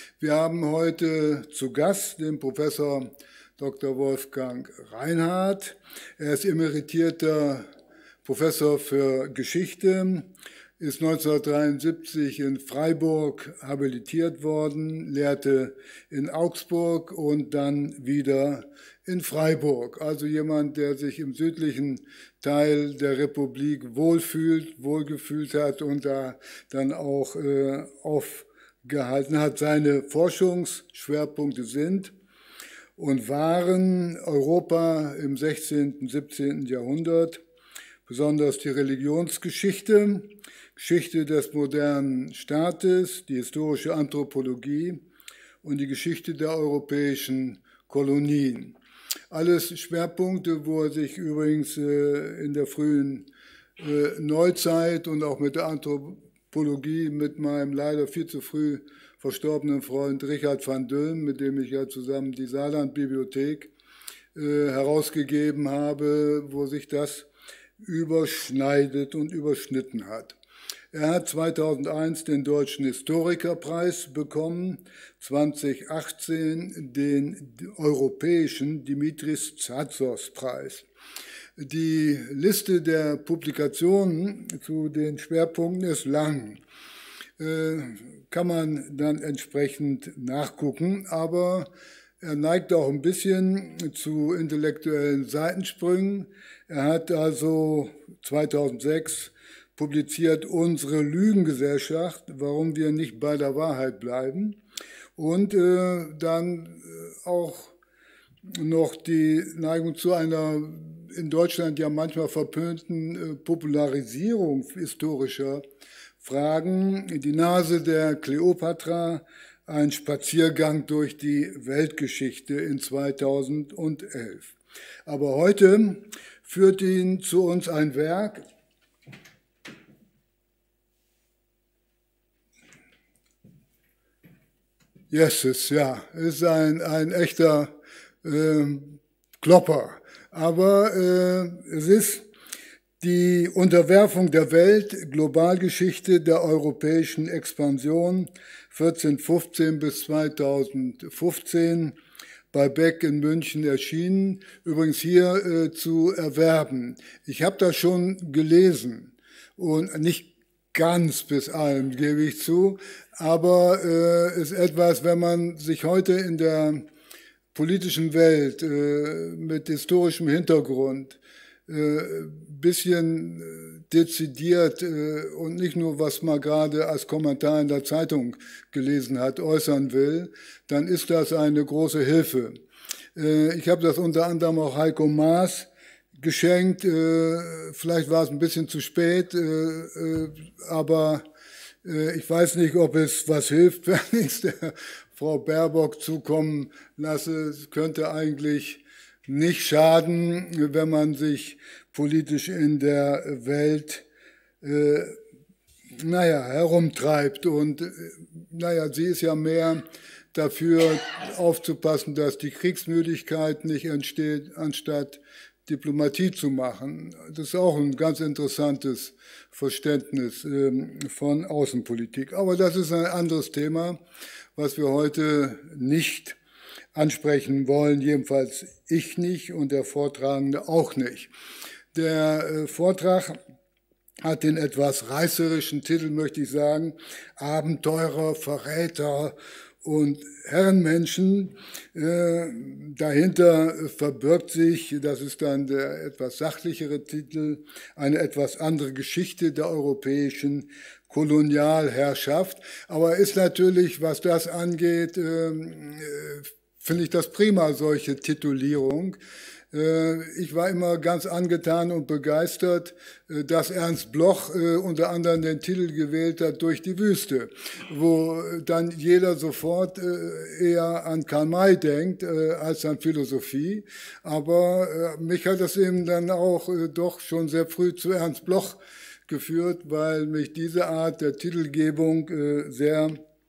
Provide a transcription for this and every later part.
Wir haben heute zu Gast den Professor Dr. Wolfgang Reinhardt. Er ist emeritierter Professor für Geschichte, ist 1973 in Freiburg habilitiert worden, lehrte in Augsburg und dann wieder in Freiburg. Also jemand, der sich im südlichen Teil der Republik wohlgefühlt hat und da dann auch aufgehalten hat. Seine Forschungsschwerpunkte sind und waren Europa im 16. und 17. Jahrhundert, besonders die Religionsgeschichte, Geschichte des modernen Staates, die historische Anthropologie und die Geschichte der europäischen Kolonien. Alles Schwerpunkte, wo er sich übrigens in der frühen Neuzeit und auch mit der Anthropologie mit meinem leider viel zu früh verstorbenen Freund Richard van Dülmen, mit dem ich ja zusammen die Saarland-Bibliothek herausgegeben habe, wo sich das überschneidet und überschnitten hat. Er hat 2001 den Deutschen Historikerpreis bekommen, 2018 den Europäischen Dimitris Tsatsos-Preis. Die Liste der Publikationen zu den Schwerpunkten ist lang. Kann man dann entsprechend nachgucken, aber er neigt auch ein bisschen zu intellektuellen Seitensprüngen. Er hat also 2006 publiziert Unsere Lügengesellschaft, warum wir nicht bei der Wahrheit bleiben. Und dann auch noch die Neigung zu einer in Deutschland ja manchmal verpönten Popularisierung historischer Fragen. Die Nase der Kleopatra, ein Spaziergang durch die Weltgeschichte in 2011. Aber heute führt ihn zu uns ein Werk, Jesses, ja, ist ein echter Klopper. Aber es ist die Unterwerfung der Welt, Globalgeschichte der europäischen Expansion 1415 bis 2015 bei Beck in München erschienen, übrigens hier zu erwerben. Ich habe das schon gelesen und nicht ganz bis allem, gebe ich zu, aber ist etwas, wenn man sich heute in der politischen Welt mit historischem Hintergrund bisschen dezidiert und nicht nur, was man gerade als Kommentar in der Zeitung gelesen hat, äußern will, dann ist das eine große Hilfe. Ich habe das unter anderem auch Heiko Maas geschenkt. Vielleicht war es ein bisschen zu spät, aber ich weiß nicht, ob es was hilft, wenn ich es der Frau Baerbock zukommen lasse. Es könnte eigentlich nicht schaden, wenn man sich politisch in der Welt herumtreibt. Und sie ist ja mehr dafür aufzupassen, dass die Kriegsmüdigkeit nicht entsteht, anstatt Diplomatie zu machen. Das ist auch ein ganz interessantes Verständnis von Außenpolitik. Aber das ist ein anderes Thema, was wir heute nicht ansprechen wollen, jedenfalls ich nicht und der Vortragende auch nicht. Der Vortrag hat den etwas reißerischen Titel, möchte ich sagen, Abenteurer, Verräter und Herrenmenschen. Dahinter verbirgt sich, das ist dann der etwas sachlichere Titel, eine etwas andere Geschichte der europäischen Kolonialherrschaft. Aber ist natürlich, was das angeht, finde ich das prima, solche Titulierung. Ich war immer ganz angetan und begeistert, dass Ernst Bloch unter anderem den Titel gewählt hat, Durch die Wüste, wo dann jeder sofort eher an Karl May denkt als an Philosophie. Aber mich hat das eben dann auch doch schon sehr früh zu Ernst Bloch geführt, weil mich diese Art der Titelgebung sehr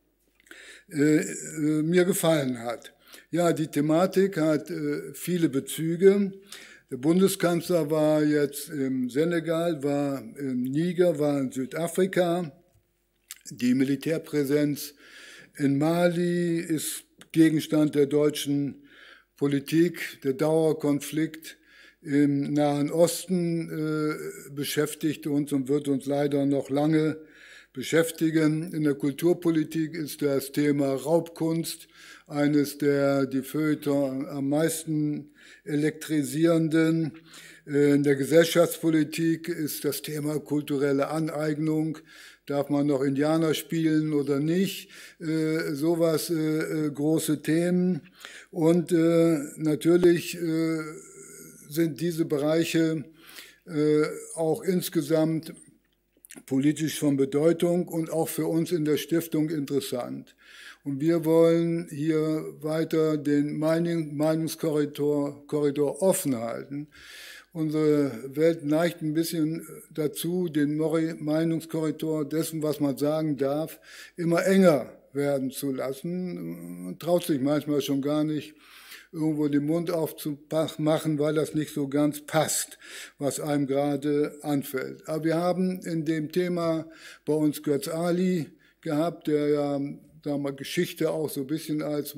mir gefallen hat. Ja, die Thematik hat viele Bezüge. Der Bundeskanzler war jetzt im Senegal, war im Niger, war in Südafrika. Die Militärpräsenz in Mali ist Gegenstand der deutschen Politik. Der Dauerkonflikt im Nahen Osten beschäftigt uns und wird uns leider noch lange beschäftigen. In der Kulturpolitik ist das Thema Raubkunst eines der die Feuilleton am meisten elektrisierenden. In der Gesellschaftspolitik ist das Thema kulturelle Aneignung. Darf man noch Indianer spielen oder nicht? Sowas, große Themen. Und natürlich sind diese Bereiche auch insgesamt politisch von Bedeutung und auch für uns in der Stiftung interessant. Und wir wollen hier weiter den Meinungskorridor offen halten. Unsere Welt neigt ein bisschen dazu, den Meinungskorridor dessen, was man sagen darf, immer enger werden zu lassen. Man traut sich manchmal schon gar nicht, irgendwo den Mund aufzumachen, weil das nicht so ganz passt, was einem gerade anfällt. Aber wir haben in dem Thema bei uns Götz Ali gehabt, der ja Geschichte auch so ein bisschen als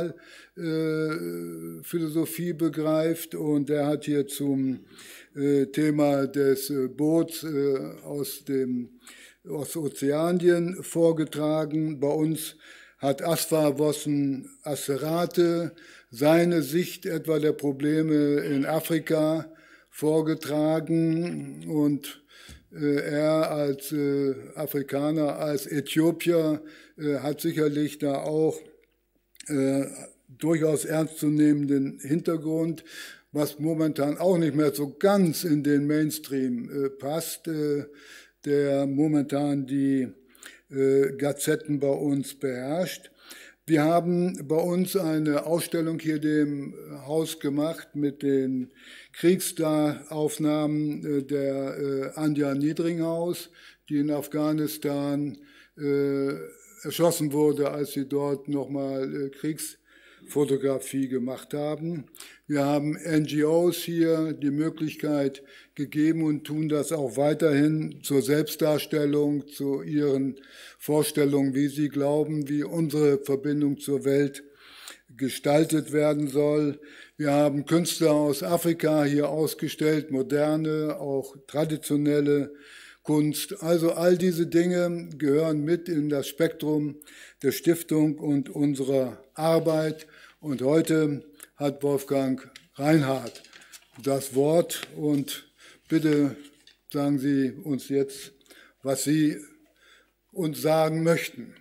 Moralphilosophie begreift, und der hat hier zum Thema des Boots aus Ozeanien vorgetragen. Bei uns hat Asfar Vossen Asserate seine Sicht etwa der Probleme in Afrika vorgetragen, und er als Afrikaner, als Äthiopier hat sicherlich da auch durchaus ernstzunehmenden Hintergrund, was momentan auch nicht mehr so ganz in den Mainstream passt, der momentan die Gazetten bei uns beherrscht. Wir haben bei uns eine Ausstellung hier dem Haus gemacht mit den Kriegsaufnahmen der Anja Niedringhaus, die in Afghanistan erschossen wurde, als sie dort nochmal Kriegsfotografie gemacht haben. Wir haben NGOs hier die Möglichkeit gegeben und tun das auch weiterhin zur Selbstdarstellung, zu ihren Vorstellungen, wie sie glauben, wie unsere Verbindung zur Welt gestaltet werden soll. Wir haben Künstler aus Afrika hier ausgestellt, moderne, auch traditionelle Kunst. Also all diese Dinge gehören mit in das Spektrum der Stiftung und unserer Arbeit. Und heute hat Wolfgang Reinhardt das Wort, und bitte sagen Sie uns jetzt, was Sie uns sagen möchten.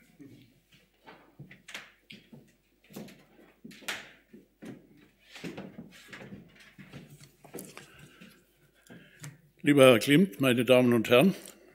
Lieber Herr Klimt, meine Damen und Herren,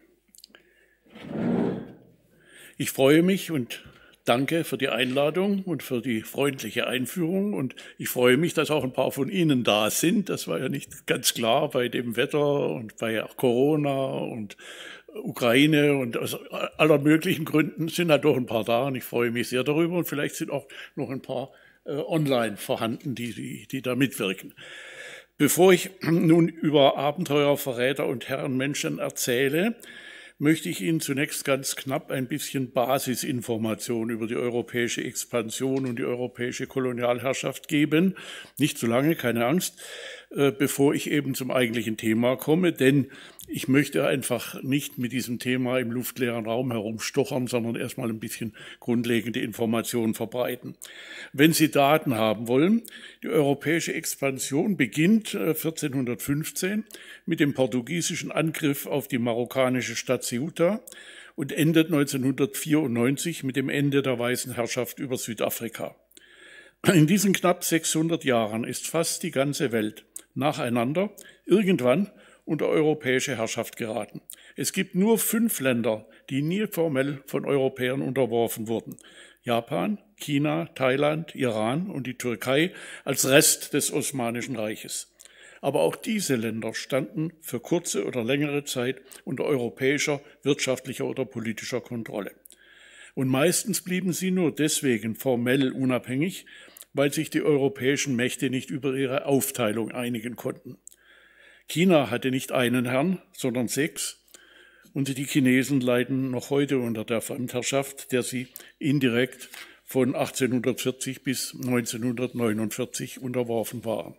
ich freue mich und danke für die Einladung und für die freundliche Einführung, und ich freue mich, dass auch ein paar von Ihnen da sind. Das war ja nicht ganz klar bei dem Wetter und bei Corona und Ukraine, und aus aller möglichen Gründen sind halt doch ein paar da, und ich freue mich sehr darüber, und vielleicht sind auch noch ein paar online vorhanden, die da mitwirken. Bevor ich nun über Abenteuer, Verräter und Herrenmenschen erzähle, möchte ich Ihnen zunächst ganz knapp ein bisschen Basisinformation über die europäische Expansion und die europäische Kolonialherrschaft geben. Nicht zu lange, keine Angst, bevor ich eben zum eigentlichen Thema komme, denn ich möchte einfach nicht mit diesem Thema im luftleeren Raum herumstochern, sondern erstmal ein bisschen grundlegende Informationen verbreiten. Wenn Sie Daten haben wollen, die europäische Expansion beginnt 1415 mit dem portugiesischen Angriff auf die marokkanische Stadt Ceuta und endet 1994 mit dem Ende der weißen Herrschaft über Südafrika. In diesen knapp 600 Jahren ist fast die ganze Welt nacheinander irgendwann unter europäische Herrschaft geraten. Es gibt nur 5 Länder, die nie formell von Europäern unterworfen wurden: Japan, China, Thailand, Iran und die Türkei als Rest des Osmanischen Reiches. Aber auch diese Länder standen für kurze oder längere Zeit unter europäischer wirtschaftlicher oder politischer Kontrolle. Und meistens blieben sie nur deswegen formell unabhängig, weil sich die europäischen Mächte nicht über ihre Aufteilung einigen konnten. China hatte nicht einen Herrn, sondern 6. und die Chinesen leiden noch heute unter der Fremdherrschaft, der sie indirekt von 1840 bis 1949 unterworfen waren.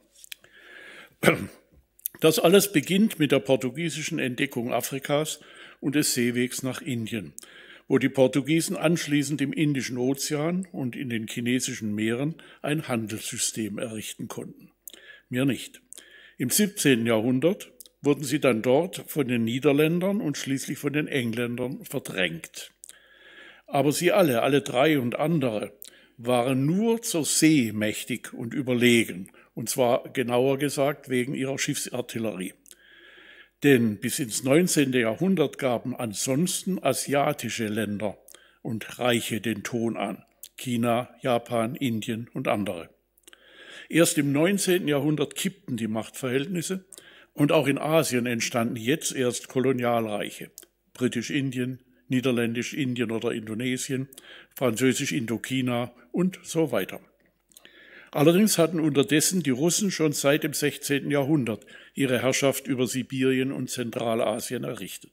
Das alles beginnt mit der portugiesischen Entdeckung Afrikas und des Seewegs nach Indien, wo die Portugiesen anschließend im Indischen Ozean und in den chinesischen Meeren ein Handelssystem errichten konnten. Mir nicht. Im 17. Jahrhundert wurden sie dann dort von den Niederländern und schließlich von den Engländern verdrängt. Aber sie alle drei und andere, waren nur zur See mächtig und überlegen, und zwar genauer gesagt wegen ihrer Schiffsartillerie. Denn bis ins 19. Jahrhundert gaben ansonsten asiatische Länder und Reiche den Ton an, China, Japan, Indien und andere. Erst im 19. Jahrhundert kippten die Machtverhältnisse und auch in Asien entstanden jetzt erst Kolonialreiche, Britisch-Indien, Niederländisch-Indien oder Indonesien, Französisch-Indochina und so weiter. Allerdings hatten unterdessen die Russen schon seit dem 16. Jahrhundert ihre Herrschaft über Sibirien und Zentralasien errichtet.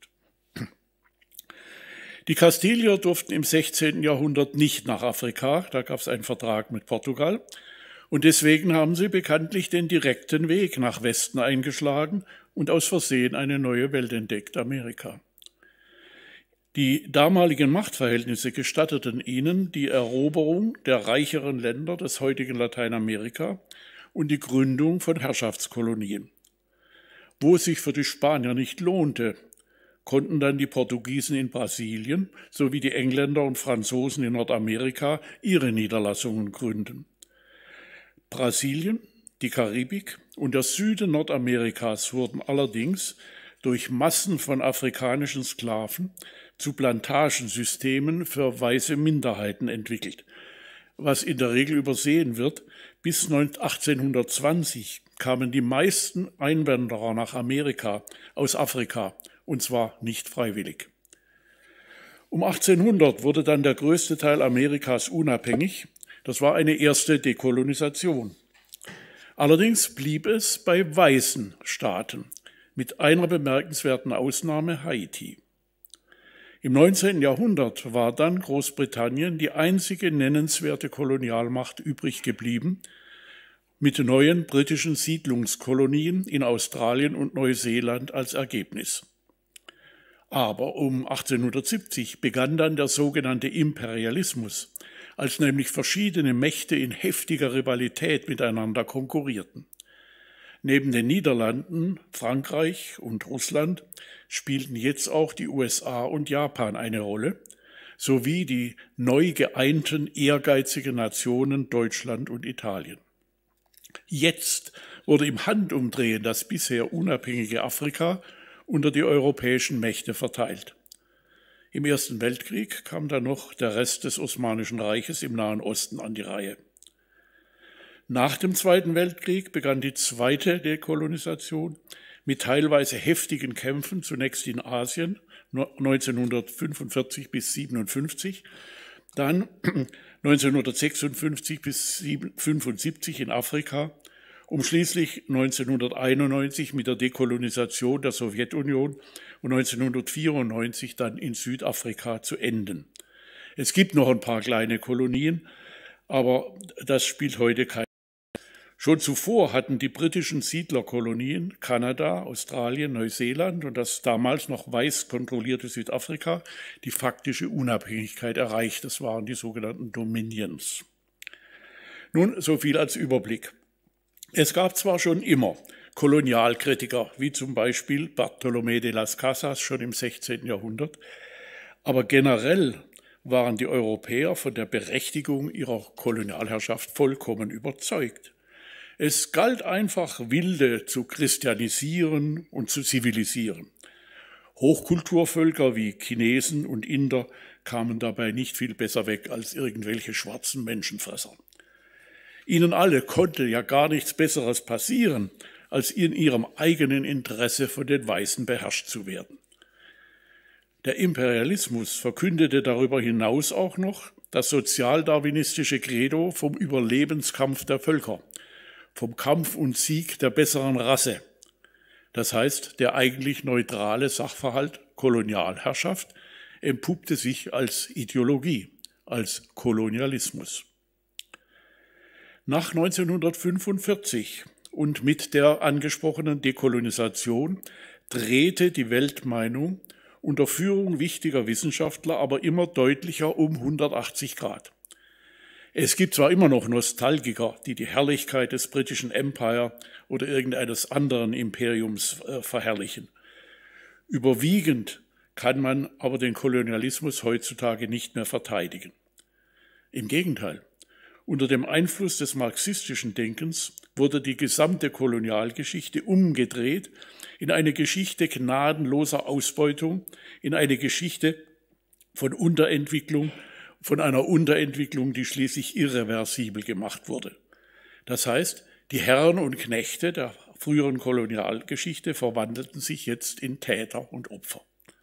Die Kastilier durften im 16. Jahrhundert nicht nach Afrika, da gab es einen Vertrag mit Portugal, und deswegen haben sie bekanntlich den direkten Weg nach Westen eingeschlagen und aus Versehen eine neue Welt entdeckt, Amerika. Die damaligen Machtverhältnisse gestatteten ihnen die Eroberung der reicheren Länder des heutigen Lateinamerika und die Gründung von Herrschaftskolonien. Wo es sich für die Spanier nicht lohnte, konnten dann die Portugiesen in Brasilien sowie die Engländer und Franzosen in Nordamerika ihre Niederlassungen gründen. Brasilien, die Karibik und der Süden Nordamerikas wurden allerdings durch Massen von afrikanischen Sklaven zu Plantagensystemen für weiße Minderheiten entwickelt. Was in der Regel übersehen wird, bis 1820 kamen die meisten Einwanderer nach Amerika aus Afrika, und zwar nicht freiwillig. Um 1800 wurde dann der größte Teil Amerikas unabhängig. Das war eine erste Dekolonisation. Allerdings blieb es bei weißen Staaten, mit einer bemerkenswerten Ausnahme Haiti. Im 19. Jahrhundert war dann Großbritannien die einzige nennenswerte Kolonialmacht übrig geblieben, mit neuen britischen Siedlungskolonien in Australien und Neuseeland als Ergebnis. Aber um 1870 begann dann der sogenannte Imperialismus, als nämlich verschiedene Mächte in heftiger Rivalität miteinander konkurrierten. Neben den Niederlanden, Frankreich und Russland spielten jetzt auch die USA und Japan eine Rolle, sowie die neu geeinten ehrgeizigen Nationen Deutschland und Italien. Jetzt wurde im Handumdrehen das bisher unabhängige Afrika unter die europäischen Mächte verteilt. Im Ersten Weltkrieg kam dann noch der Rest des Osmanischen Reiches im Nahen Osten an die Reihe. Nach dem Zweiten Weltkrieg begann die zweite Dekolonisation mit teilweise heftigen Kämpfen, zunächst in Asien 1945 bis 1957, dann 1956 bis 1975 in Afrika, um schließlich 1991 mit der Dekolonisation der Sowjetunion und 1994 dann in Südafrika zu enden. Es gibt noch ein paar kleine Kolonien, aber das spielt heute keine Rolle. Schon zuvor hatten die britischen Siedlerkolonien Kanada, Australien, Neuseeland und das damals noch weiß kontrollierte Südafrika die faktische Unabhängigkeit erreicht. Das waren die sogenannten Dominions. Nun, so viel als Überblick. Es gab zwar schon immer Kolonialkritiker, wie zum Beispiel Bartolomé de las Casas schon im 16. Jahrhundert, aber generell waren die Europäer von der Berechtigung ihrer Kolonialherrschaft vollkommen überzeugt. Es galt einfach, Wilde zu christianisieren und zu zivilisieren. Hochkulturvölker wie Chinesen und Inder kamen dabei nicht viel besser weg als irgendwelche schwarzen Menschenfresser. Ihnen alle konnte ja gar nichts Besseres passieren, als in ihrem eigenen Interesse von den Weißen beherrscht zu werden. Der Imperialismus verkündete darüber hinaus auch noch das sozialdarwinistische Credo vom Überlebenskampf der Völker, vom Kampf und Sieg der besseren Rasse. Das heißt, der eigentlich neutrale Sachverhalt Kolonialherrschaft entpuppte sich als Ideologie, als Kolonialismus. Nach 1945 und mit der angesprochenen Dekolonisation drehte die Weltmeinung unter Führung wichtiger Wissenschaftler aber immer deutlicher um 180 Grad. Es gibt zwar immer noch Nostalgiker, die die Herrlichkeit des britischen Empire oder irgendeines anderen Imperiums verherrlichen. Überwiegend kann man aber den Kolonialismus heutzutage nicht mehr verteidigen. Im Gegenteil, unter dem Einfluss des marxistischen Denkens wurde die gesamte Kolonialgeschichte umgedreht in eine Geschichte gnadenloser Ausbeutung, in eine Geschichte von Unterentwicklung, von einer Unterentwicklung, die schließlich irreversibel gemacht wurde. Das heißt, die Herren und Knechte der früheren Kolonialgeschichte verwandelten sich jetzt in Täter und Opfer.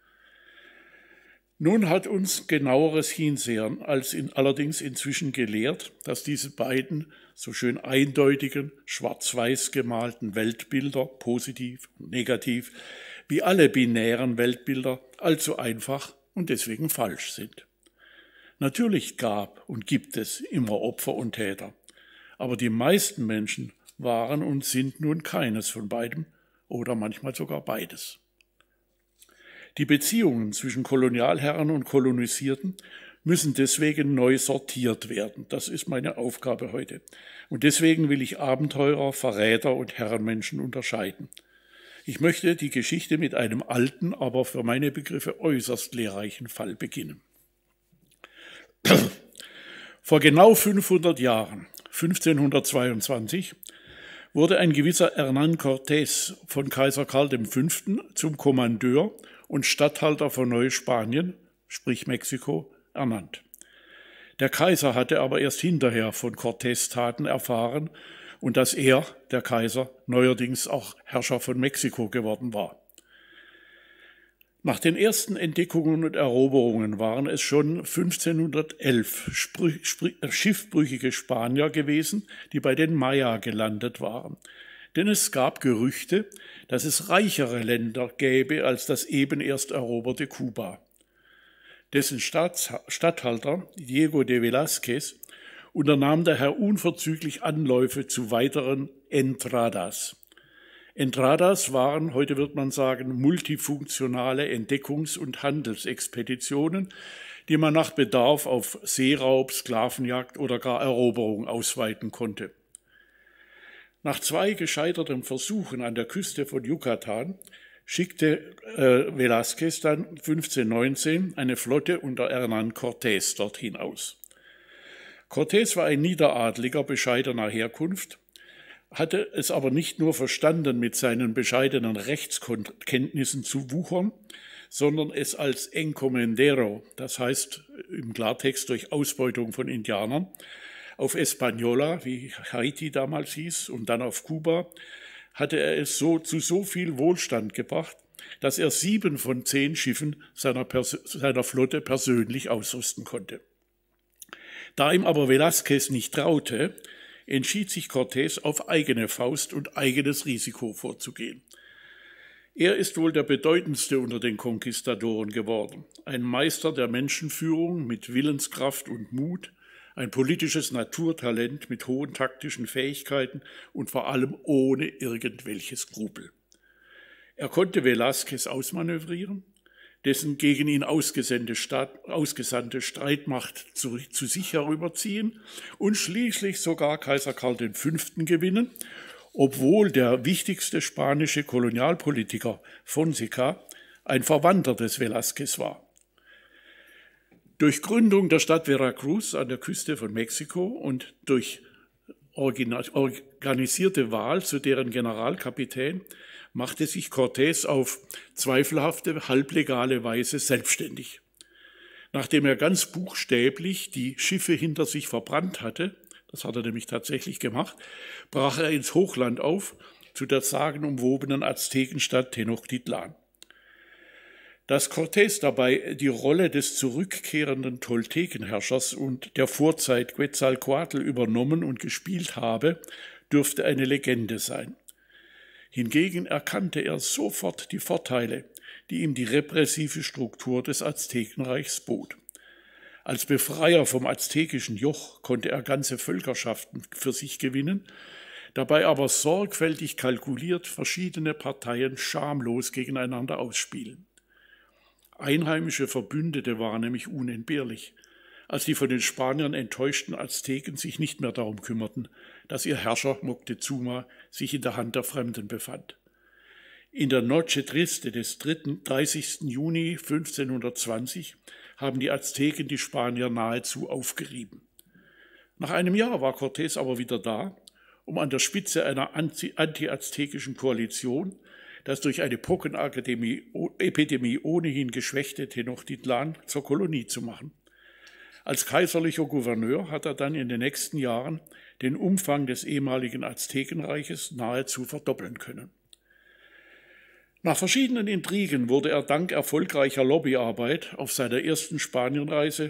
Nun hat uns genaueres Hinsehen allerdings inzwischen gelehrt, dass diese beiden so schön eindeutigen, schwarz-weiß gemalten Weltbilder, positiv und negativ, wie alle binären Weltbilder, allzu einfach und deswegen falsch sind. Natürlich gab und gibt es immer Opfer und Täter, aber die meisten Menschen waren und sind nun keines von beidem oder manchmal sogar beides. Die Beziehungen zwischen Kolonialherren und Kolonisierten müssen deswegen neu sortiert werden. Das ist meine Aufgabe heute. Und deswegen will ich Abenteurer, Verräter und Herrenmenschen unterscheiden. Ich möchte die Geschichte mit einem alten, aber für meine Begriffe äußerst lehrreichen Fall beginnen. Vor genau 500 Jahren, 1522, wurde ein gewisser Hernán Cortés von Kaiser Karl V. zum Kommandeur und Statthalter von Neuspanien, sprich Mexiko, ernannt. Der Kaiser hatte aber erst hinterher von Cortés Taten erfahren und dass er, der Kaiser, neuerdings auch Herrscher von Mexiko geworden war. Nach den ersten Entdeckungen und Eroberungen waren es schon 1511 schiffbrüchige Spanier gewesen, die bei den Maya gelandet waren. Denn es gab Gerüchte, dass es reichere Länder gäbe als das eben erst eroberte Kuba. Dessen Statthalter, Diego de Velázquez, unternahm daher unverzüglich Anläufe zu weiteren Entradas. Entradas waren, heute wird man sagen, multifunktionale Entdeckungs- und Handelsexpeditionen, die man nach Bedarf auf Seeraub, Sklavenjagd oder gar Eroberung ausweiten konnte. Nach 2 gescheiterten Versuchen an der Küste von Yucatan schickte Velázquez dann 1519 eine Flotte unter Hernán Cortés dorthin aus. Cortés war ein niederadliger, bescheidener Herkunft, hatte es aber nicht nur verstanden, mit seinen bescheidenen Rechtskenntnissen zu wuchern, sondern es als encomendero, das heißt im Klartext durch Ausbeutung von Indianern, auf Española, wie Haiti damals hieß, und dann auf Kuba, hatte er es so zu so viel Wohlstand gebracht, dass er 7 von 10 Schiffen seiner Flotte persönlich ausrüsten konnte. Da ihm aber Velázquez nicht traute, entschied sich Cortés auf eigene Faust und eigenes Risiko vorzugehen. Er ist wohl der bedeutendste unter den Konquistadoren geworden, ein Meister der Menschenführung mit Willenskraft und Mut, ein politisches Naturtalent mit hohen taktischen Fähigkeiten und vor allem ohne irgendwelche Skrupel. Er konnte Velázquez ausmanövrieren, dessen gegen ihn ausgesandte Streitmacht zu sich herüberziehen und schließlich sogar Kaiser Karl V. gewinnen, obwohl der wichtigste spanische Kolonialpolitiker Fonseca ein Verwandter des Velázquez war. Durch Gründung der Stadt Veracruz an der Küste von Mexiko und durch organisierte Wahl zu deren Generalkapitän machte sich Cortés auf zweifelhafte, halblegale Weise selbstständig. Nachdem er ganz buchstäblich die Schiffe hinter sich verbrannt hatte, das hat er nämlich tatsächlich gemacht, brach er ins Hochland auf, zu der sagenumwobenen Aztekenstadt Tenochtitlan. Dass Cortés dabei die Rolle des zurückkehrenden Toltekenherrschers und der Vorzeit Quetzalcoatl übernommen und gespielt habe, dürfte eine Legende sein. Hingegen erkannte er sofort die Vorteile, die ihm die repressive Struktur des Aztekenreichs bot. Als Befreier vom aztekischen Joch konnte er ganze Völkerschaften für sich gewinnen, dabei aber sorgfältig kalkuliert verschiedene Parteien schamlos gegeneinander ausspielen. Einheimische Verbündete waren nämlich unentbehrlich, als die von den Spaniern enttäuschten Azteken sich nicht mehr darum kümmerten, dass ihr Herrscher Moctezuma sich in der Hand der Fremden befand. In der Noche Triste des 30. Juni 1520 haben die Azteken die Spanier nahezu aufgerieben. Nach einem Jahr war Cortés aber wieder da, um an der Spitze einer anti-aztekischen Koalition das durch eine Pockenepidemie ohnehin geschwächte Tenochtitlan zur Kolonie zu machen. Als kaiserlicher Gouverneur hat er dann in den nächsten Jahren den Umfang des ehemaligen Aztekenreiches nahezu verdoppeln können. Nach verschiedenen Intrigen wurde er dank erfolgreicher Lobbyarbeit auf seiner ersten Spanienreise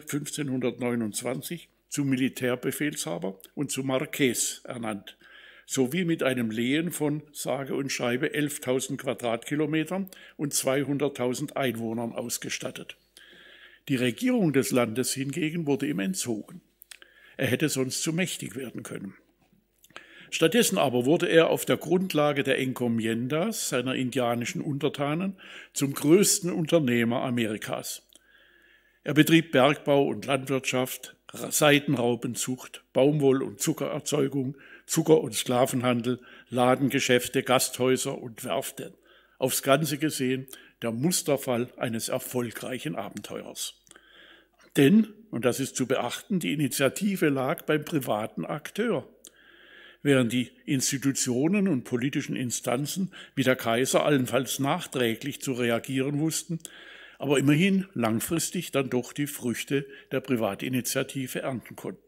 1529 zum Militärbefehlshaber und zum Marquess ernannt, sowie mit einem Lehen von sage und schreibe 11.000 Quadratkilometern und 200.000 Einwohnern ausgestattet. Die Regierung des Landes hingegen wurde ihm entzogen. Er hätte sonst zu mächtig werden können. Stattdessen aber wurde er auf der Grundlage der Encomiendas, seiner indianischen Untertanen, zum größten Unternehmer Amerikas. Er betrieb Bergbau und Landwirtschaft, Seidenraupenzucht, Baumwoll- und Zuckererzeugung, Zucker- und Sklavenhandel, Ladengeschäfte, Gasthäuser und Werften. Aufs Ganze gesehen der Musterfall eines erfolgreichen Abenteurers. Denn, und das ist zu beachten, die Initiative lag beim privaten Akteur. Während die Institutionen und politischen Instanzen wie der Kaiser allenfalls nachträglich zu reagieren wussten, aber immerhin langfristig dann doch die Früchte der Privatinitiative ernten konnten.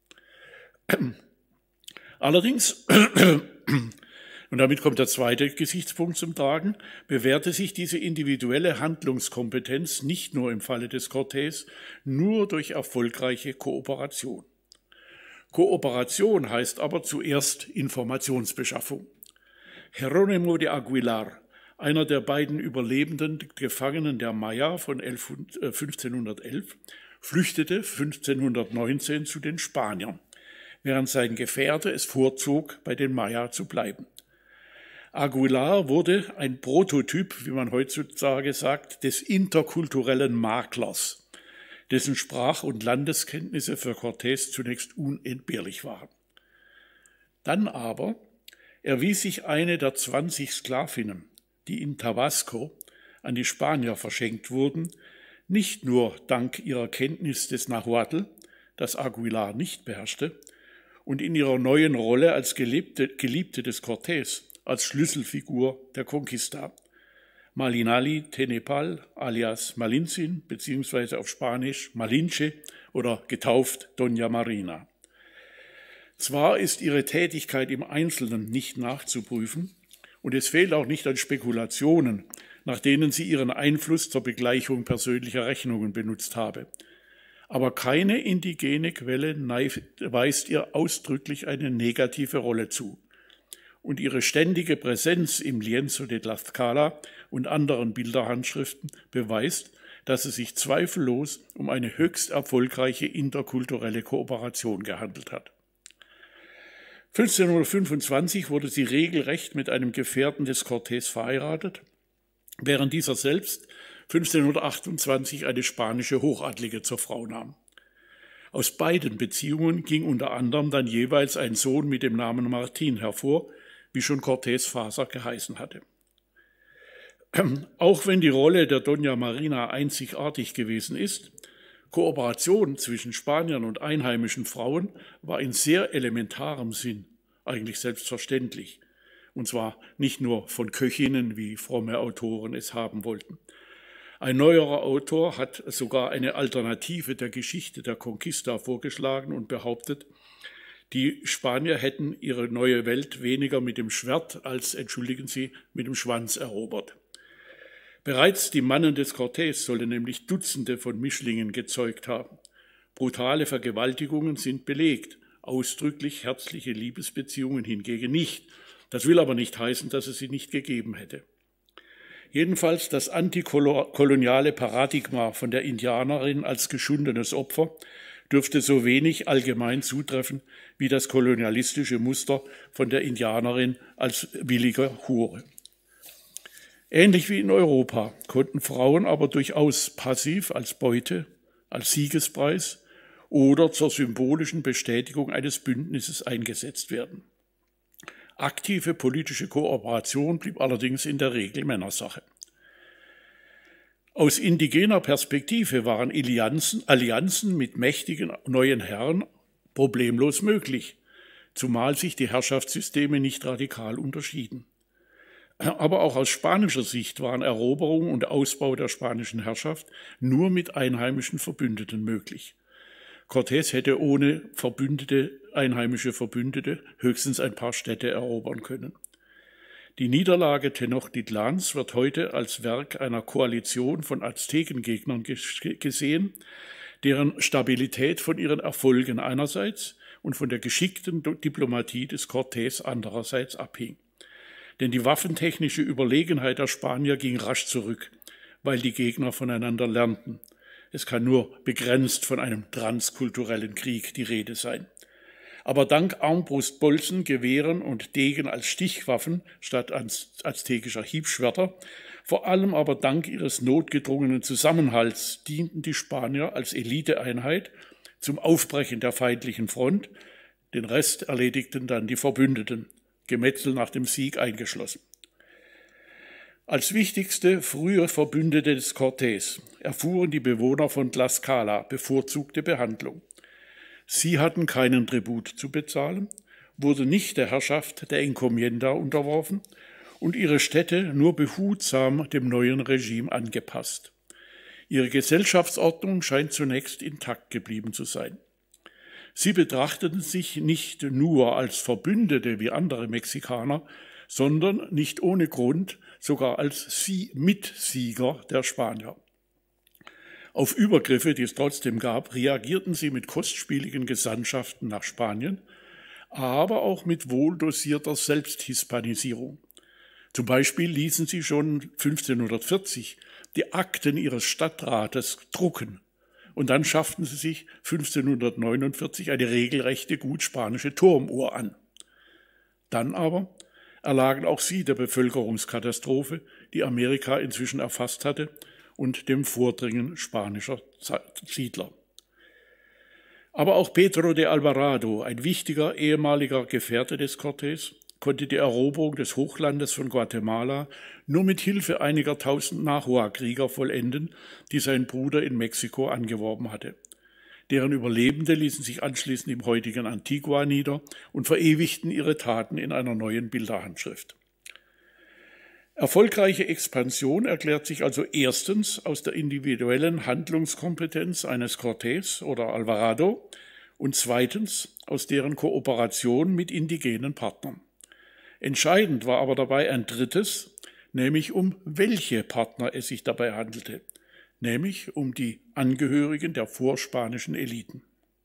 Allerdings, und damit kommt der zweite Gesichtspunkt zum Tragen, bewährte sich diese individuelle Handlungskompetenz nicht nur im Falle des Cortés, nur durch erfolgreiche Kooperation. Kooperation heißt aber zuerst Informationsbeschaffung. Jerónimo de Aguilar, einer der beiden überlebenden Gefangenen der Maya von 1511, flüchtete 1519 zu den Spaniern, während sein Gefährte es vorzog, bei den Maya zu bleiben. Aguilar wurde ein Prototyp, wie man heutzutage sagt, des interkulturellen Maklers, dessen Sprach- und Landeskenntnisse für Cortés zunächst unentbehrlich waren. Dann aber erwies sich eine der 20 Sklavinnen, die in Tabasco an die Spanier verschenkt wurden, nicht nur dank ihrer Kenntnis des Nahuatl, das Aguilar nicht beherrschte, und in ihrer neuen Rolle als Geliebte des Cortés, als Schlüsselfigur der Conquista. Malinali Tenepal alias Malintzin beziehungsweise auf Spanisch Malinche oder getauft Doña Marina. Zwar ist ihre Tätigkeit im Einzelnen nicht nachzuprüfen und es fehlt auch nicht an Spekulationen, nach denen sie ihren Einfluss zur Begleichung persönlicher Rechnungen benutzt habe. Aber keine indigene Quelle weist ihr ausdrücklich eine negative Rolle zu. Und ihre ständige Präsenz im Lienzo de Tlaxcala und anderen Bilderhandschriften beweist, dass es sich zweifellos um eine höchst erfolgreiche interkulturelle Kooperation gehandelt hat. 1525 wurde sie regelrecht mit einem Gefährten des Cortés verheiratet, während dieser selbst 1528 eine spanische Hochadlige zur Frau nahm. Aus beiden Beziehungen ging unter anderem dann jeweils ein Sohn mit dem Namen Martin hervor, wie schon Cortés Vater geheißen hatte. Auch wenn die Rolle der Doña Marina einzigartig gewesen ist, Kooperation zwischen Spaniern und einheimischen Frauen war in sehr elementarem Sinn eigentlich selbstverständlich, und zwar nicht nur von Köchinnen, wie fromme Autoren es haben wollten. Ein neuerer Autor hat sogar eine Alternative der Geschichte der Conquista vorgeschlagen und behauptet, die Spanier hätten ihre neue Welt weniger mit dem Schwert als, entschuldigen Sie, mit dem Schwanz erobert. Bereits die Mannen des Cortés sollen nämlich Dutzende von Mischlingen gezeugt haben. Brutale Vergewaltigungen sind belegt, ausdrücklich herzliche Liebesbeziehungen hingegen nicht. Das will aber nicht heißen, dass es sie nicht gegeben hätte. Jedenfalls das antikoloniale Paradigma von der Indianerin als geschundenes Opfer dürfte so wenig allgemein zutreffen wie das kolonialistische Muster von der Indianerin als willige Hure. Ähnlich wie in Europa konnten Frauen aber durchaus passiv als Beute, als Siegespreis oder zur symbolischen Bestätigung eines Bündnisses eingesetzt werden. Aktive politische Kooperation blieb allerdings in der Regel Männersache. Aus indigener Perspektive waren Allianzen mit mächtigen neuen Herren problemlos möglich, zumal sich die Herrschaftssysteme nicht radikal unterschieden. Aber auch aus spanischer Sicht waren Eroberung und Ausbau der spanischen Herrschaft nur mit einheimischen Verbündeten möglich. Cortés hätte ohne einheimische Verbündete höchstens ein paar Städte erobern können. Die Niederlage Tenochtitlans wird heute als Werk einer Koalition von Aztekengegnern gesehen, deren Stabilität von ihren Erfolgen einerseits und von der geschickten Diplomatie des Cortés andererseits abhing. Denn die waffentechnische Überlegenheit der Spanier ging rasch zurück, weil die Gegner voneinander lernten. Es kann nur begrenzt von einem transkulturellen Krieg die Rede sein. Aber dank Armbrustbolzen, Gewehren und Degen als Stichwaffen statt aztekischer Hiebschwerter, vor allem aber dank ihres notgedrungenen Zusammenhalts, dienten die Spanier als Eliteeinheit zum Aufbrechen der feindlichen Front. Den Rest erledigten dann die Verbündeten, Gemetzel nach dem Sieg eingeschlossen. Als wichtigste frühe Verbündete des Cortés erfuhren die Bewohner von Tlaxcala bevorzugte Behandlung. Sie hatten keinen Tribut zu bezahlen, wurden nicht der Herrschaft der Encomienda unterworfen und ihre Städte nur behutsam dem neuen Regime angepasst. Ihre Gesellschaftsordnung scheint zunächst intakt geblieben zu sein. Sie betrachteten sich nicht nur als Verbündete wie andere Mexikaner, sondern nicht ohne Grund sogar als Mitsieger der Spanier. Auf Übergriffe, die es trotzdem gab, reagierten sie mit kostspieligen Gesandtschaften nach Spanien, aber auch mit wohldosierter Selbsthispanisierung. Zum Beispiel ließen sie schon 1540 die Akten ihres Stadtrates drucken und dann schafften sie sich 1549 eine regelrechte gut spanische Turmuhr an. Dann aber erlagen auch sie der Bevölkerungskatastrophe, die Amerika inzwischen erfasst hatte, und dem Vordringen spanischer Siedler. Aber auch Pedro de Alvarado, ein wichtiger ehemaliger Gefährte des Cortés, konnte die Eroberung des Hochlandes von Guatemala nur mit Hilfe einiger tausend Nahua-Krieger vollenden, die sein Bruder in Mexiko angeworben hatte. Deren Überlebende ließen sich anschließend im heutigen Antigua nieder und verewigten ihre Taten in einer neuen Bilderhandschrift. Erfolgreiche Expansion erklärt sich also erstens aus der individuellen Handlungskompetenz eines Cortés oder Alvarado und zweitens aus deren Kooperation mit indigenen Partnern. Entscheidend war aber dabei ein drittes, nämlich um welche Partner es sich dabei handelte, nämlich um die Angehörigen der vorspanischen Eliten.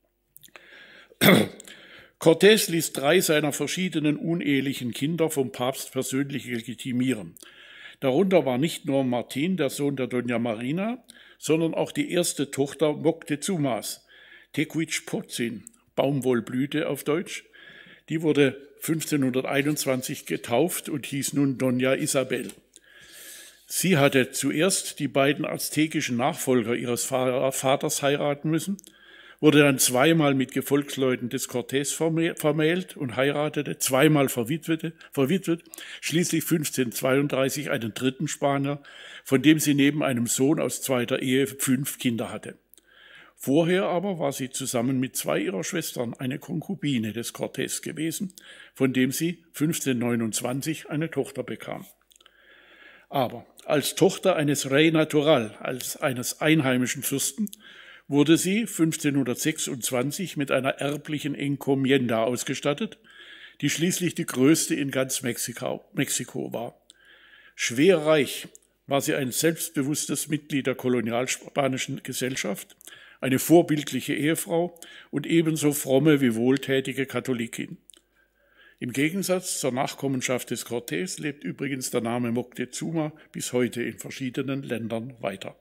Cortés ließ 3 seiner verschiedenen unehelichen Kinder vom Papst persönlich legitimieren. Darunter war nicht nur Martín, der Sohn der Doña Marina, sondern auch die erste Tochter Moctezumas, Tecuichpotzin, Baumwollblüte auf Deutsch. Die wurde 1521 getauft und hieß nun Doña Isabel. Sie hatte zuerst die beiden aztekischen Nachfolger ihres Vaters heiraten müssen, wurde dann zweimal mit Gefolgsleuten des Cortés vermählt und heiratete, zweimal verwitwet, schließlich 1532 einen dritten Spanier, von dem sie neben einem Sohn aus zweiter Ehe 5 Kinder hatte. Vorher aber war sie zusammen mit 2 ihrer Schwestern eine Konkubine des Cortés gewesen, von dem sie 1529 eine Tochter bekam. Aber als Tochter eines Rey Natural, als eines einheimischen Fürsten, wurde sie 1526 mit einer erblichen Encomienda ausgestattet, die schließlich die größte in ganz Mexiko war. Schwer reich war sie ein selbstbewusstes Mitglied der kolonialspanischen Gesellschaft, eine vorbildliche Ehefrau und ebenso fromme wie wohltätige Katholikin. Im Gegensatz zur Nachkommenschaft des Cortés lebt übrigens der Name Moctezuma bis heute in verschiedenen Ländern weiter.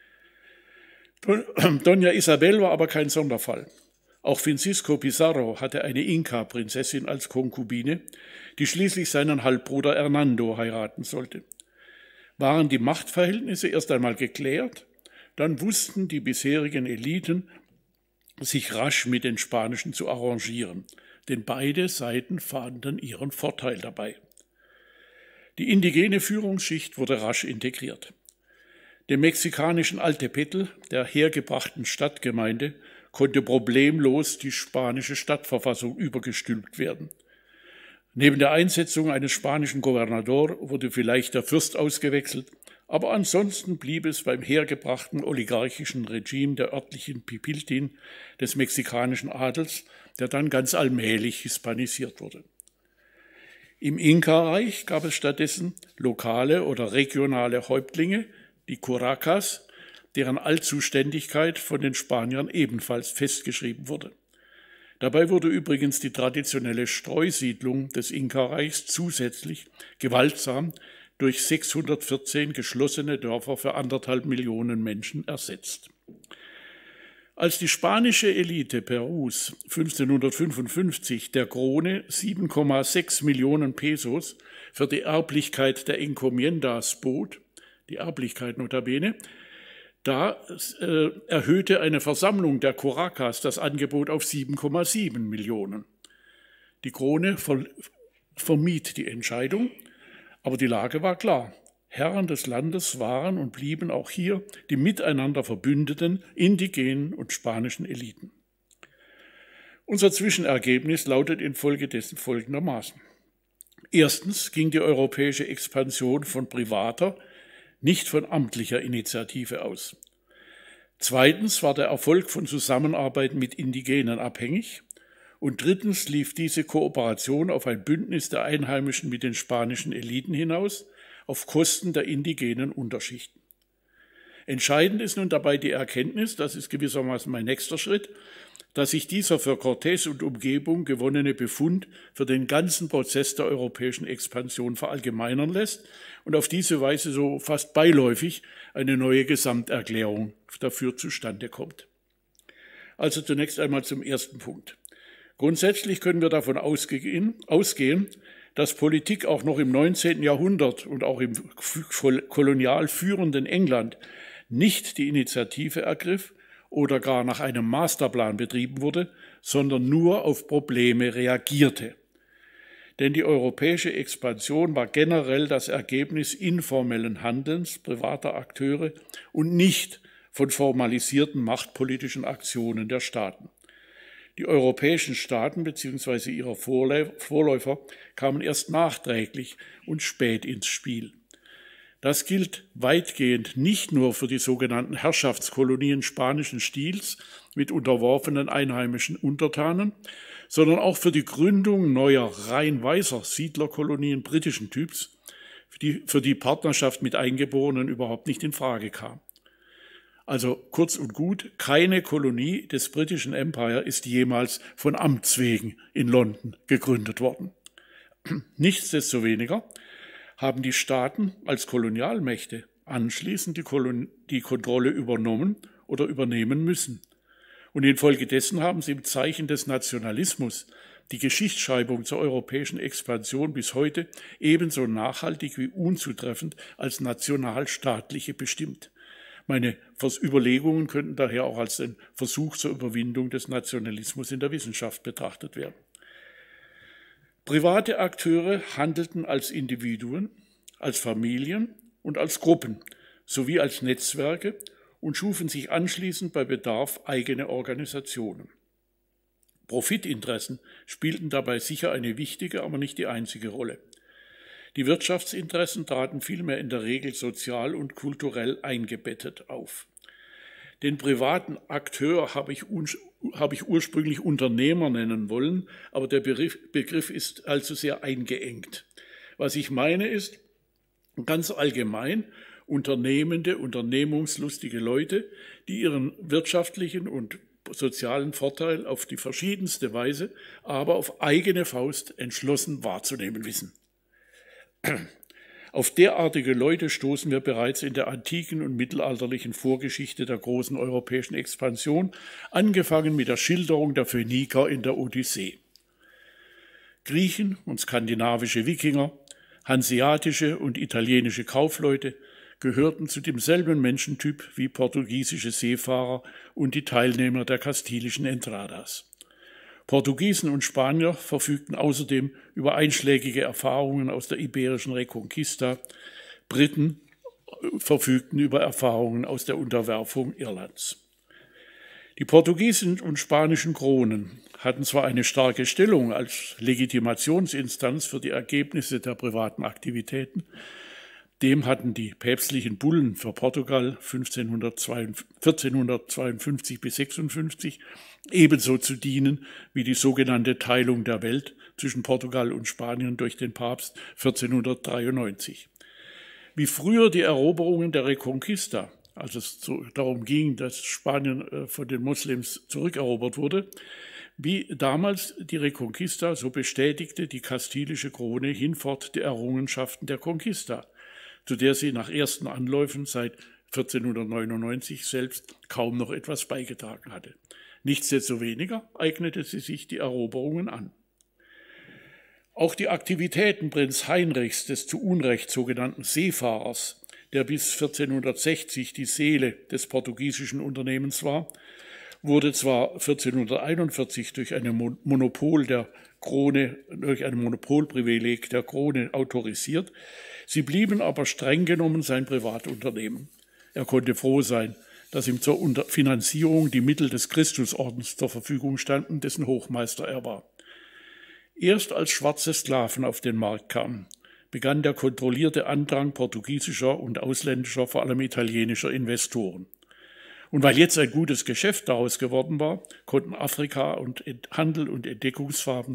Doña Isabel war aber kein Sonderfall. Auch Francisco Pizarro hatte eine Inka-Prinzessin als Konkubine, die schließlich seinen Halbbruder Hernando heiraten sollte. Waren die Machtverhältnisse erst einmal geklärt, dann wussten die bisherigen Eliten, sich rasch mit den Spanischen zu arrangieren, denn beide Seiten fanden ihren Vorteil dabei. Die indigene Führungsschicht wurde rasch integriert. Dem mexikanischen Altepetl, der hergebrachten Stadtgemeinde, konnte problemlos die spanische Stadtverfassung übergestülpt werden. Neben der Einsetzung eines spanischen Gobernador wurde vielleicht der Fürst ausgewechselt, aber ansonsten blieb es beim hergebrachten oligarchischen Regime der örtlichen Pipiltin des mexikanischen Adels, der dann ganz allmählich hispanisiert wurde. Im Inka-Reich gab es stattdessen lokale oder regionale Häuptlinge, die Curacas, deren Allzuständigkeit von den Spaniern ebenfalls festgeschrieben wurde. Dabei wurde übrigens die traditionelle Streusiedlung des Inka-Reichs zusätzlich gewaltsam durch 614 geschlossene Dörfer für 1,5 Millionen Menschen ersetzt. Als die spanische Elite Perus 1555 der Krone 7,6 Millionen Pesos für die Erblichkeit der Encomiendas bot, die Erblichkeit notabene, da erhöhte eine Versammlung der Curacas das Angebot auf 7,7 Millionen. Die Krone vermied die Entscheidung, aber die Lage war klar. Herren des Landes waren und blieben auch hier die miteinander verbündeten indigenen und spanischen Eliten. Unser Zwischenergebnis lautet infolgedessen folgendermaßen. Erstens ging die europäische Expansion von privater, nicht von amtlicher Initiative aus. Zweitens war der Erfolg von Zusammenarbeit mit Indigenen abhängig. Und drittens lief diese Kooperation auf ein Bündnis der Einheimischen mit den spanischen Eliten hinaus, auf Kosten der indigenen Unterschichten. Entscheidend ist nun dabei die Erkenntnis, das ist gewissermaßen mein nächster Schritt, dass sich dieser für Cortés und Umgebung gewonnene Befund für den ganzen Prozess der europäischen Expansion verallgemeinern lässt und auf diese Weise so fast beiläufig eine neue Gesamterklärung dafür zustande kommt. Also zunächst einmal zum ersten Punkt. Grundsätzlich können wir davon ausgehen, dass Politik auch noch im 19. Jahrhundert und auch im kolonial führenden England nicht die Initiative ergriff oder gar nach einem Masterplan betrieben wurde, sondern nur auf Probleme reagierte. Denn die europäische Expansion war generell das Ergebnis informellen Handelns privater Akteure und nicht von formalisierten machtpolitischen Aktionen der Staaten. Die europäischen Staaten bzw. ihre Vorläufer kamen erst nachträglich und spät ins Spiel. Das gilt weitgehend nicht nur für die sogenannten Herrschaftskolonien spanischen Stils mit unterworfenen einheimischen Untertanen, sondern auch für die Gründung neuer rein weißer Siedlerkolonien britischen Typs, für die Partnerschaft mit Eingeborenen überhaupt nicht in Frage kam. Also kurz und gut, keine Kolonie des britischen Empire ist jemals von Amts wegen in London gegründet worden. Nichtsdestoweniger haben die Staaten als Kolonialmächte anschließend die Kontrolle übernommen oder übernehmen müssen. Und infolgedessen haben sie im Zeichen des Nationalismus die Geschichtsschreibung zur europäischen Expansion bis heute ebenso nachhaltig wie unzutreffend als nationalstaatliche bestimmt. Meine Überlegungen könnten daher auch als ein Versuch zur Überwindung des Nationalismus in der Wissenschaft betrachtet werden. Private Akteure handelten als Individuen, als Familien und als Gruppen sowie als Netzwerke und schufen sich anschließend bei Bedarf eigene Organisationen. Profitinteressen spielten dabei sicher eine wichtige, aber nicht die einzige Rolle. Die Wirtschaftsinteressen traten vielmehr in der Regel sozial und kulturell eingebettet auf. Den privaten Akteur habe ich ursprünglich Unternehmer nennen wollen, aber der Begriff ist allzu sehr eingeengt. Was ich meine ist, ganz allgemein unternehmende, unternehmungslustige Leute, die ihren wirtschaftlichen und sozialen Vorteil auf die verschiedenste Weise, aber auf eigene Faust entschlossen wahrzunehmen wissen. Auf derartige Leute stoßen wir bereits in der antiken und mittelalterlichen Vorgeschichte der großen europäischen Expansion, angefangen mit der Schilderung der Phöniker in der Odyssee. Griechen und skandinavische Wikinger, hanseatische und italienische Kaufleute gehörten zu demselben Menschentyp wie portugiesische Seefahrer und die Teilnehmer der kastilischen Entradas. Portugiesen und Spanier verfügten außerdem über einschlägige Erfahrungen aus der iberischen Reconquista. Briten verfügten über Erfahrungen aus der Unterwerfung Irlands. Die portugiesischen und spanischen Kronen hatten zwar eine starke Stellung als Legitimationsinstanz für die Ergebnisse der privaten Aktivitäten, dem hatten die päpstlichen Bullen für Portugal 1452 bis 56 ebenso zu dienen wie die sogenannte Teilung der Welt zwischen Portugal und Spanien durch den Papst 1493. Wie früher die Eroberungen der Reconquista, als es darum ging, dass Spanien von den Moslems zurückerobert wurde, wie damals die Reconquista, so bestätigte die kastilische Krone hinfort die Errungenschaften der Conquista, zu der sie nach ersten Anläufen seit 1499 selbst kaum noch etwas beigetragen hatte. Nichtsdestoweniger eignete sie sich die Eroberungen an. Auch die Aktivitäten Prinz Heinrichs, des zu Unrecht sogenannten Seefahrers, der bis 1460 die Seele des portugiesischen Unternehmens war, wurde zwar 1441 durch ein Monopolprivileg der Krone autorisiert, sie blieben aber streng genommen sein Privatunternehmen. Er konnte froh sein, dass ihm zur Finanzierung die Mittel des Christusordens zur Verfügung standen, dessen Hochmeister er war. Erst als schwarze Sklaven auf den Markt kamen, begann der kontrollierte Andrang portugiesischer und ausländischer, vor allem italienischer Investoren. Und weil jetzt ein gutes Geschäft daraus geworden war, konnten Afrika und Handel und Entdeckungsfahrten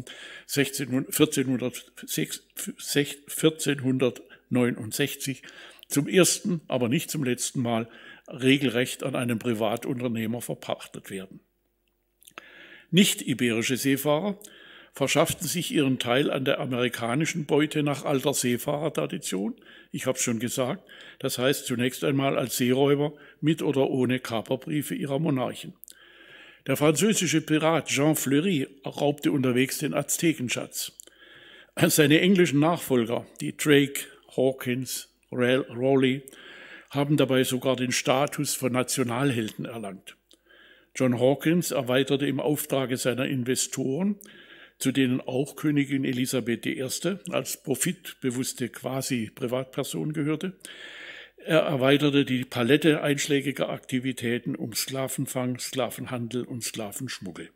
1469 zum ersten, aber nicht zum letzten Mal regelrecht an einen Privatunternehmer verpachtet werden. Nicht-iberische Seefahrer verschafften sich ihren Teil an der amerikanischen Beute nach alter Seefahrertradition. Ich habe es schon gesagt, das heißt zunächst einmal als Seeräuber mit oder ohne Kaperbriefe ihrer Monarchen. Der französische Pirat Jean Fleury raubte unterwegs den Aztekenschatz. Seine englischen Nachfolger, die Drake, Hawkins, Raleigh, haben dabei sogar den Status von Nationalhelden erlangt. John Hawkins erweiterte im Auftrage seiner Investoren, zu denen auch Königin Elisabeth I. als profitbewusste Quasi-Privatperson gehörte. Er erweiterte die Palette einschlägiger Aktivitäten um Sklavenfang, Sklavenhandel und Sklavenschmuggel.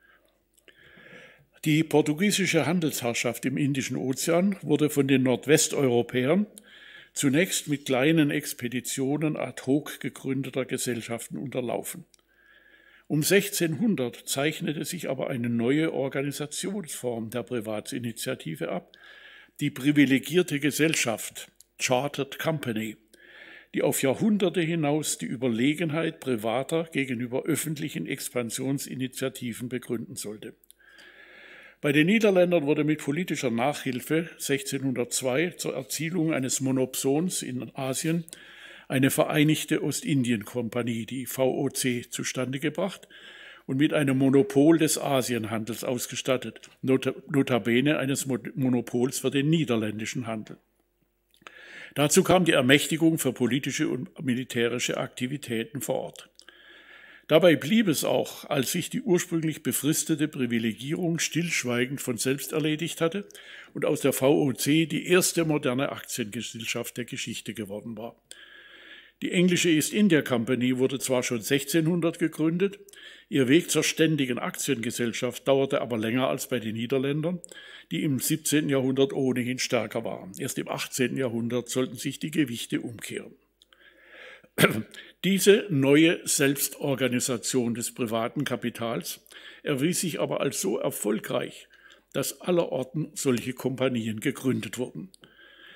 Die portugiesische Handelsherrschaft im Indischen Ozean wurde von den Nordwesteuropäern zunächst mit kleinen Expeditionen ad hoc gegründeter Gesellschaften unterlaufen. Um 1600 zeichnete sich aber eine neue Organisationsform der Privatinitiative ab, die privilegierte Gesellschaft, Chartered Company, die auf Jahrhunderte hinaus die Überlegenheit privater gegenüber öffentlichen Expansionsinitiativen begründen sollte. Bei den Niederländern wurde mit politischer Nachhilfe 1602 zur Erzielung eines Monopsons in Asien eine Vereinigte Ostindien-Kompanie, die VOC, zustande gebracht und mit einem Monopol des Asienhandels ausgestattet, notabene eines Monopols für den niederländischen Handel. Dazu kam die Ermächtigung für politische und militärische Aktivitäten vor Ort. Dabei blieb es auch, als sich die ursprünglich befristete Privilegierung stillschweigend von selbst erledigt hatte und aus der VOC die erste moderne Aktiengesellschaft der Geschichte geworden war. Die englische East India Company wurde zwar schon 1600 gegründet, ihr Weg zur ständigen Aktiengesellschaft dauerte aber länger als bei den Niederländern, die im 17. Jahrhundert ohnehin stärker waren. Erst im 18. Jahrhundert sollten sich die Gewichte umkehren. Diese neue Selbstorganisation des privaten Kapitals erwies sich aber als so erfolgreich, dass allerorten solche Kompanien gegründet wurden.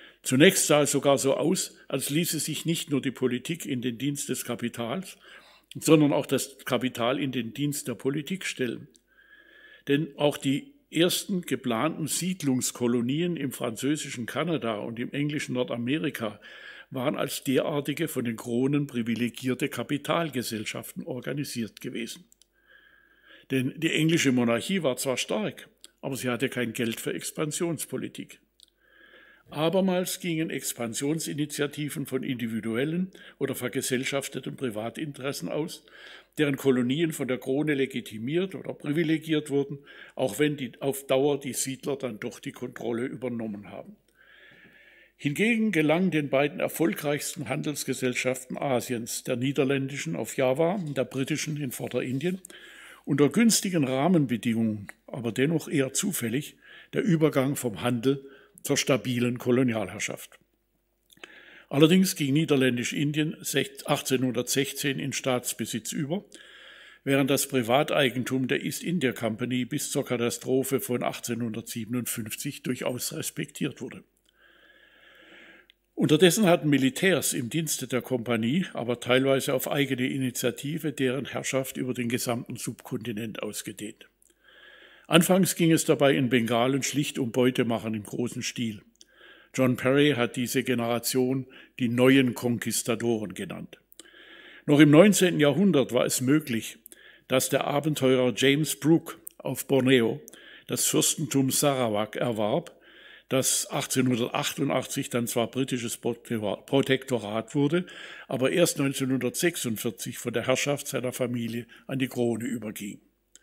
Zunächst sah es sogar so aus, als ließe sich nicht nur die Politik in den Dienst des Kapitals, sondern auch das Kapital in den Dienst der Politik stellen. Denn auch die ersten geplanten Siedlungskolonien im französischen Kanada und im englischen Nordamerika waren als derartige von den Kronen privilegierte Kapitalgesellschaften organisiert gewesen. Denn die englische Monarchie war zwar stark, aber sie hatte kein Geld für Expansionspolitik. Abermals gingen Expansionsinitiativen von individuellen oder vergesellschafteten Privatinteressen aus, deren Kolonien von der Krone legitimiert oder privilegiert wurden, auch wenn auf Dauer die Siedler dann doch die Kontrolle übernommen haben. Hingegen gelang den beiden erfolgreichsten Handelsgesellschaften Asiens, der niederländischen auf Java und der britischen in Vorderindien, unter günstigen Rahmenbedingungen, aber dennoch eher zufällig, der Übergang vom Handel zur stabilen Kolonialherrschaft. Allerdings ging Niederländisch-Indien 1816 in Staatsbesitz über, während das Privateigentum der East India Company bis zur Katastrophe von 1857 durchaus respektiert wurde. Unterdessen hatten Militärs im Dienste der Kompanie, aber teilweise auf eigene Initiative, deren Herrschaft über den gesamten Subkontinent ausgedehnt. Anfangs ging es dabei in Bengalen schlicht um Beutemachen im großen Stil. John Perry hat diese Generation die neuen Konquistadoren genannt. Noch im 19. Jahrhundert war es möglich, dass der Abenteurer James Brooke auf Borneo das Fürstentum Sarawak erwarb, das 1888 dann zwar britisches Protektorat wurde, aber erst 1946 von der Herrschaft seiner Familie an die Krone überging.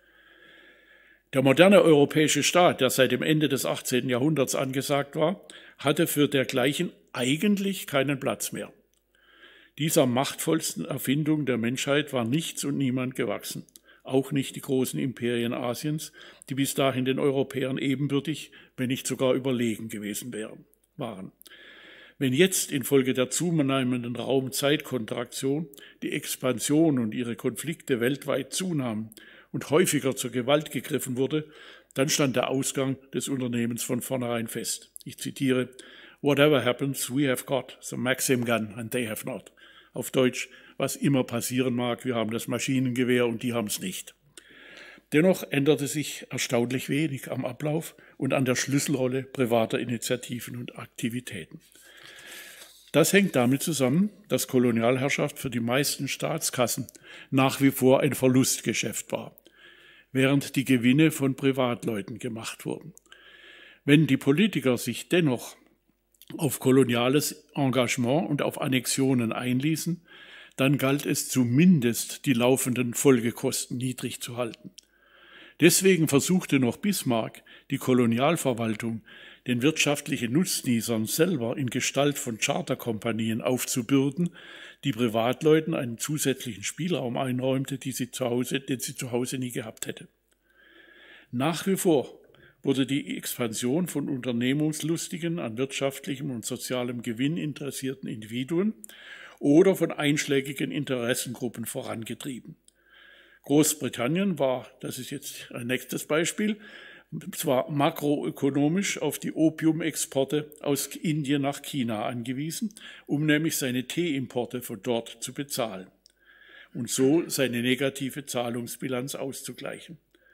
Der moderne europäische Staat, der seit dem Ende des 18. Jahrhunderts angesagt war, hatte für dergleichen eigentlich keinen Platz mehr. Dieser machtvollsten Erfindung der Menschheit war nichts und niemand gewachsen, auch nicht die großen Imperien Asiens, die bis dahin den Europäern ebenbürtig, wenn nicht sogar überlegen gewesen waren. Wenn jetzt infolge der zunehmenden Raum-Zeit-Kontraktion die Expansion und ihre Konflikte weltweit zunahmen und häufiger zur Gewalt gegriffen wurde, dann stand der Ausgang des Unternehmens von vornherein fest. Ich zitiere: "Whatever happens, we have got the Maxim gun and they have not." Auf Deutsch: Was immer passieren mag, wir haben das Maschinengewehr und die haben es nicht. Dennoch änderte sich erstaunlich wenig am Ablauf und an der Schlüsselrolle privater Initiativen und Aktivitäten. Das hängt damit zusammen, dass Kolonialherrschaft für die meisten Staatskassen nach wie vor ein Verlustgeschäft war, während die Gewinne von Privatleuten gemacht wurden. Wenn die Politiker sich dennoch auf koloniales Engagement und auf Annexionen einließen, dann galt es zumindest, die laufenden Folgekosten niedrig zu halten. Deswegen versuchte noch Bismarck, die Kolonialverwaltung den wirtschaftlichen Nutznießern selber in Gestalt von Charterkompanien aufzubürden, die Privatleuten einen zusätzlichen Spielraum einräumte, den sie zu Hause nie gehabt hätte. Nach wie vor wurde die Expansion von unternehmungslustigen, an wirtschaftlichem und sozialem Gewinn interessierten Individuen oder von einschlägigen Interessengruppen vorangetrieben. Großbritannien war, das ist jetzt ein nächstes Beispiel, zwar makroökonomisch auf die Opiumexporte aus Indien nach China angewiesen, um nämlich seine Teeimporte von dort zu bezahlen und so seine negative Zahlungsbilanz auszugleichen.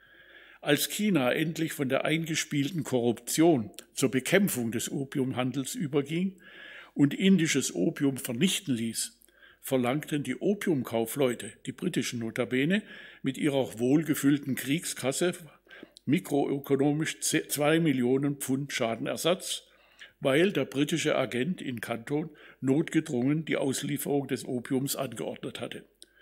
Als China endlich von der eingespielten Korruption zur Bekämpfung des Opiumhandels überging und indisches Opium vernichten ließ, verlangten die Opiumkaufleute, die britischen notabene, mit ihrer wohlgefüllten Kriegskasse mikroökonomisch 2 Millionen Pfund Schadenersatz, weil der britische Agent in Kanton notgedrungen die Auslieferung des Opiums angeordnet hatte.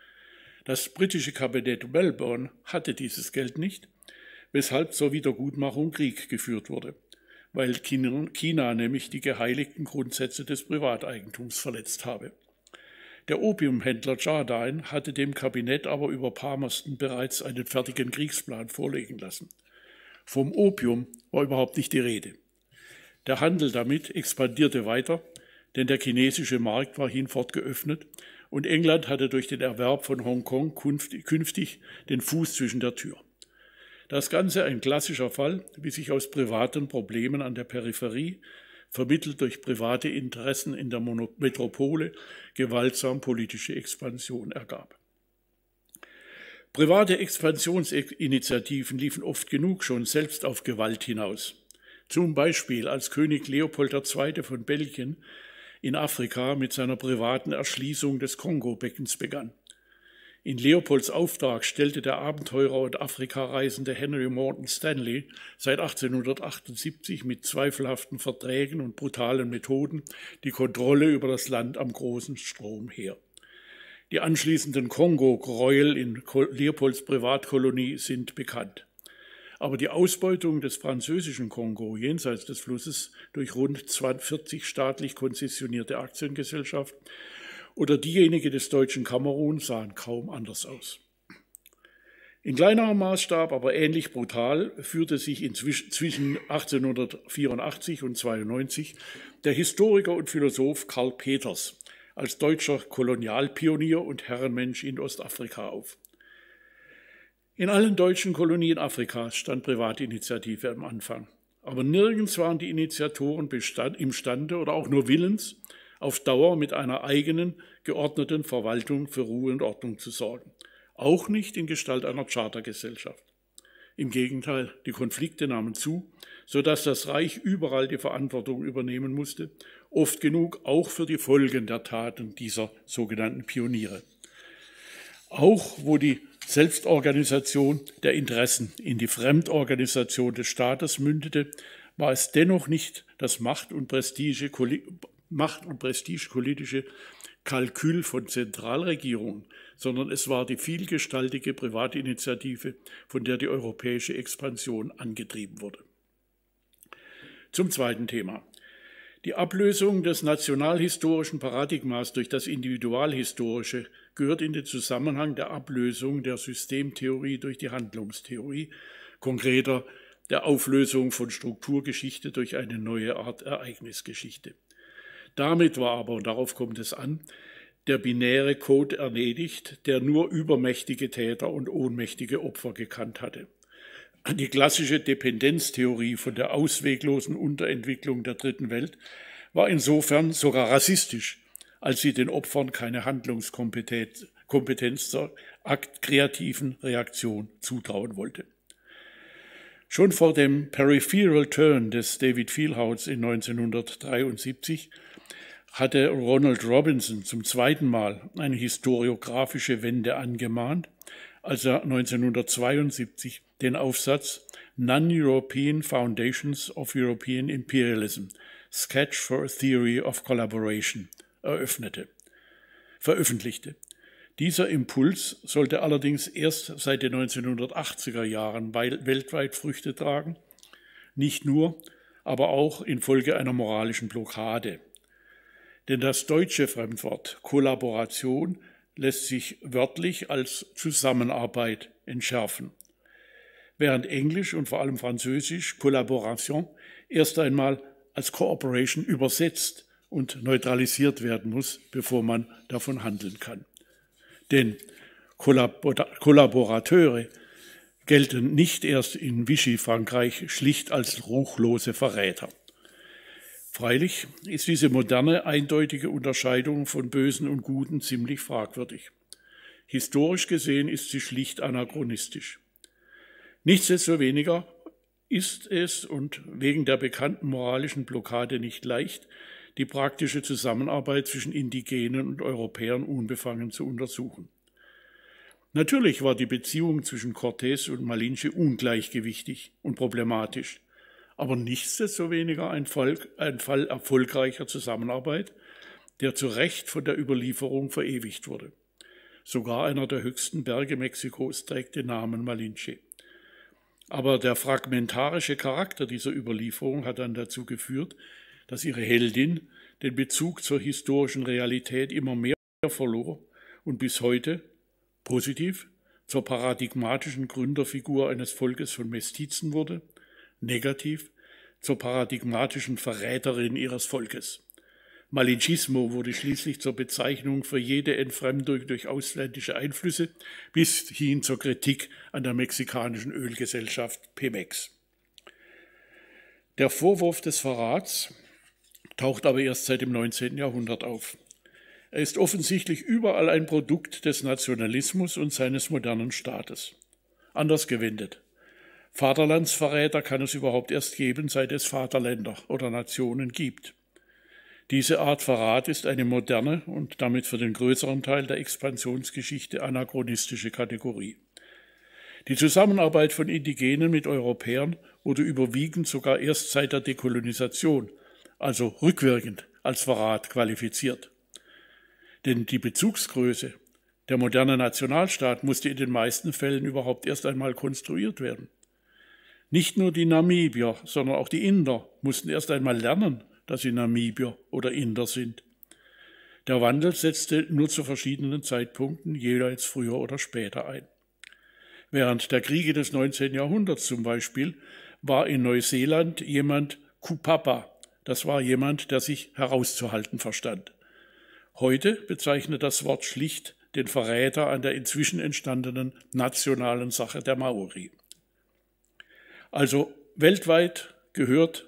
Das britische Kabinett Melbourne hatte dieses Geld nicht, weshalb zur Wiedergutmachung Krieg geführt wurde, weil China nämlich die geheiligten Grundsätze des Privateigentums verletzt habe. Der Opiumhändler Jardine hatte dem Kabinett aber über Palmerston bereits einen fertigen Kriegsplan vorlegen lassen. Vom Opium war überhaupt nicht die Rede. Der Handel damit expandierte weiter, denn der chinesische Markt war hinfort geöffnet und England hatte durch den Erwerb von Hongkong künftig den Fuß zwischen der Tür. Das Ganze ein klassischer Fall, wie sich aus privaten Problemen an der Peripherie, vermittelt durch private Interessen in der Metropole, gewaltsam politische Expansion ergab. Private Expansionsinitiativen liefen oft genug schon selbst auf Gewalt hinaus. Zum Beispiel als König Leopold II. Von Belgien in Afrika mit seiner privaten Erschließung des Kongo-Beckens begann. In Leopolds Auftrag stellte der Abenteurer und Afrikareisende Henry Morton Stanley seit 1878 mit zweifelhaften Verträgen und brutalen Methoden die Kontrolle über das Land am großen Strom her. Die anschließenden Kongo-Gräuel in Leopolds Privatkolonie sind bekannt. Aber die Ausbeutung des französischen Kongo jenseits des Flusses durch rund 40 staatlich konzessionierte Aktiengesellschaften oder diejenige des deutschen Kamerun sahen kaum anders aus. In kleinerem Maßstab, aber ähnlich brutal, führte sich zwischen 1884 und 1892 der Historiker und Philosoph Karl Peters als deutscher Kolonialpionier und Herrenmensch in Ostafrika auf. In allen deutschen Kolonien Afrikas stand Privatinitiative am Anfang, aber nirgends waren die Initiatoren imstande oder auch nur willens, auf Dauer mit einer eigenen, geordneten Verwaltung für Ruhe und Ordnung zu sorgen. Auch nicht in Gestalt einer Chartergesellschaft. Im Gegenteil, die Konflikte nahmen zu, sodass das Reich überall die Verantwortung übernehmen musste, oft genug auch für die Folgen der Taten dieser sogenannten Pioniere. Auch wo die Selbstorganisation der Interessen in die Fremdorganisation des Staates mündete, war es dennoch nicht das Macht- und prestigepolitische Kalkül von Zentralregierungen, sondern es war die vielgestaltige Privatinitiative, von der die europäische Expansion angetrieben wurde. Zum zweiten Thema. Die Ablösung des nationalhistorischen Paradigmas durch das individualhistorische gehört in den Zusammenhang der Ablösung der Systemtheorie durch die Handlungstheorie, konkreter der Auflösung von Strukturgeschichte durch eine neue Art Ereignisgeschichte. Damit war aber, und darauf kommt es an, der binäre Code erledigt, der nur übermächtige Täter und ohnmächtige Opfer gekannt hatte. Die klassische Dependenztheorie von der ausweglosen Unterentwicklung der Dritten Welt war insofern sogar rassistisch, als sie den Opfern keine Handlungskompetenz zur aktkreativen Reaktion zutrauen wollte. Schon vor dem Peripheral Turn des David Vielhaus in 1973 hatte Ronald Robinson zum zweiten Mal eine historiografische Wende angemahnt, als er 1972 den Aufsatz Non-European Foundations of European Imperialism, Sketch for a Theory of Collaboration veröffentlichte. Dieser Impuls sollte allerdings erst seit den 1980er Jahren weltweit Früchte tragen, nicht nur, aber auch infolge einer moralischen Blockade. Denn das deutsche Fremdwort Kollaboration lässt sich wörtlich als Zusammenarbeit entschärfen, während Englisch und vor allem Französisch Collaboration erst einmal als Cooperation übersetzt und neutralisiert werden muss, bevor man davon handeln kann. Denn Kollaborateure gelten nicht erst in Vichy-Frankreich schlicht als ruchlose Verräter. Freilich ist diese moderne, eindeutige Unterscheidung von Bösen und Guten ziemlich fragwürdig. Historisch gesehen ist sie schlicht anachronistisch. Nichtsdestoweniger ist es und wegen der bekannten moralischen Blockade nicht leicht, die praktische Zusammenarbeit zwischen Indigenen und Europäern unbefangen zu untersuchen. Natürlich war die Beziehung zwischen Cortés und Malinche ungleichgewichtig und problematisch, aber nichtsdestoweniger ein Fall erfolgreicher Zusammenarbeit, der zu Recht von der Überlieferung verewigt wurde. Sogar einer der höchsten Berge Mexikos trägt den Namen Malinche. Aber der fragmentarische Charakter dieser Überlieferung hat dann dazu geführt, dass ihre Heldin den Bezug zur historischen Realität immer mehr verlor und bis heute, positiv, zur paradigmatischen Gründerfigur eines Volkes von Mestizen wurde, negativ, zur paradigmatischen Verräterin ihres Volkes. Malinchismo wurde schließlich zur Bezeichnung für jede Entfremdung durch ausländische Einflüsse bis hin zur Kritik an der mexikanischen Ölgesellschaft Pemex. Der Vorwurf des Verrats taucht aber erst seit dem 19. Jahrhundert auf. Er ist offensichtlich überall ein Produkt des Nationalismus und seines modernen Staates. Anders gewendet. Vaterlandsverräter kann es überhaupt erst geben, seit es Vaterländer oder Nationen gibt. Diese Art Verrat ist eine moderne und damit für den größeren Teil der Expansionsgeschichte anachronistische Kategorie. Die Zusammenarbeit von Indigenen mit Europäern wurde überwiegend sogar erst seit der Dekolonisation, also rückwirkend, als Verrat qualifiziert. Denn die Bezugsgröße, der moderne Nationalstaat, musste in den meisten Fällen überhaupt erst einmal konstruiert werden. Nicht nur die Namibier, sondern auch die Inder mussten erst einmal lernen, dass sie Namibier oder Inder sind. Der Wandel setzte nur zu verschiedenen Zeitpunkten, jeweils früher oder später ein. Während der Kriege des 19. Jahrhunderts zum Beispiel war in Neuseeland jemand Kupapa, das war jemand, der sich herauszuhalten verstand. Heute bezeichnet das Wort schlicht den Verräter an der inzwischen entstandenen nationalen Sache der Maori. Also weltweit gehört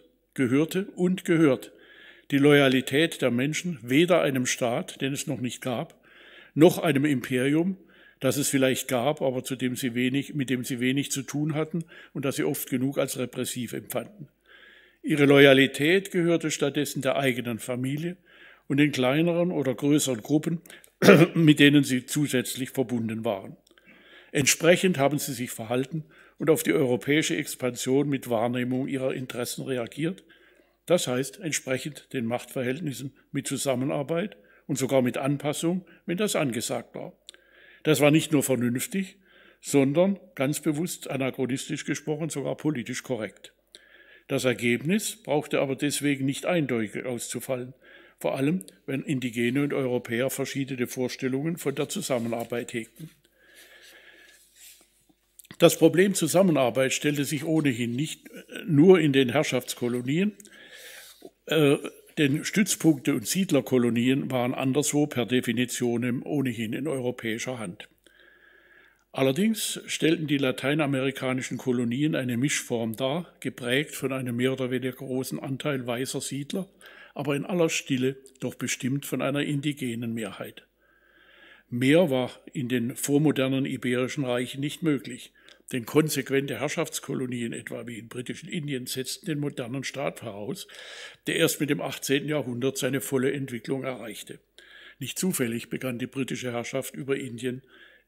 die Loyalität der Menschen weder einem Staat, den es noch nicht gab, noch einem Imperium, das es vielleicht gab, aber mit dem sie wenig zu tun hatten und das sie oft genug als repressiv empfanden. Ihre Loyalität gehörte stattdessen der eigenen Familie und den kleineren oder größeren Gruppen, mit denen sie zusätzlich verbunden waren. Entsprechend haben sie sich verhalten und auf die europäische Expansion mit Wahrnehmung ihrer Interessen reagiert, das heißt entsprechend den Machtverhältnissen mit Zusammenarbeit und sogar mit Anpassung, wenn das angesagt war. Das war nicht nur vernünftig, sondern ganz bewusst anachronistisch gesprochen sogar politisch korrekt. Das Ergebnis brauchte aber deswegen nicht eindeutig auszufallen, vor allem wenn Indigene und Europäer verschiedene Vorstellungen von der Zusammenarbeit hegten. Das Problem Zusammenarbeit stellte sich ohnehin nicht nur in den Herrschaftskolonien, denn Stützpunkte und Siedlerkolonien waren anderswo per Definition ohnehin in europäischer Hand. Allerdings stellten die lateinamerikanischen Kolonien eine Mischform dar, geprägt von einem mehr oder weniger großen Anteil weißer Siedler, aber in aller Stille doch bestimmt von einer indigenen Mehrheit. Mehr war in den vormodernen iberischen Reichen nicht möglich, denn konsequente Herrschaftskolonien, etwa wie in britischen Indien, setzten den modernen Staat voraus, der erst mit dem 18. Jahrhundert seine volle Entwicklung erreichte. Nicht zufällig begann die britische Herrschaft über Indien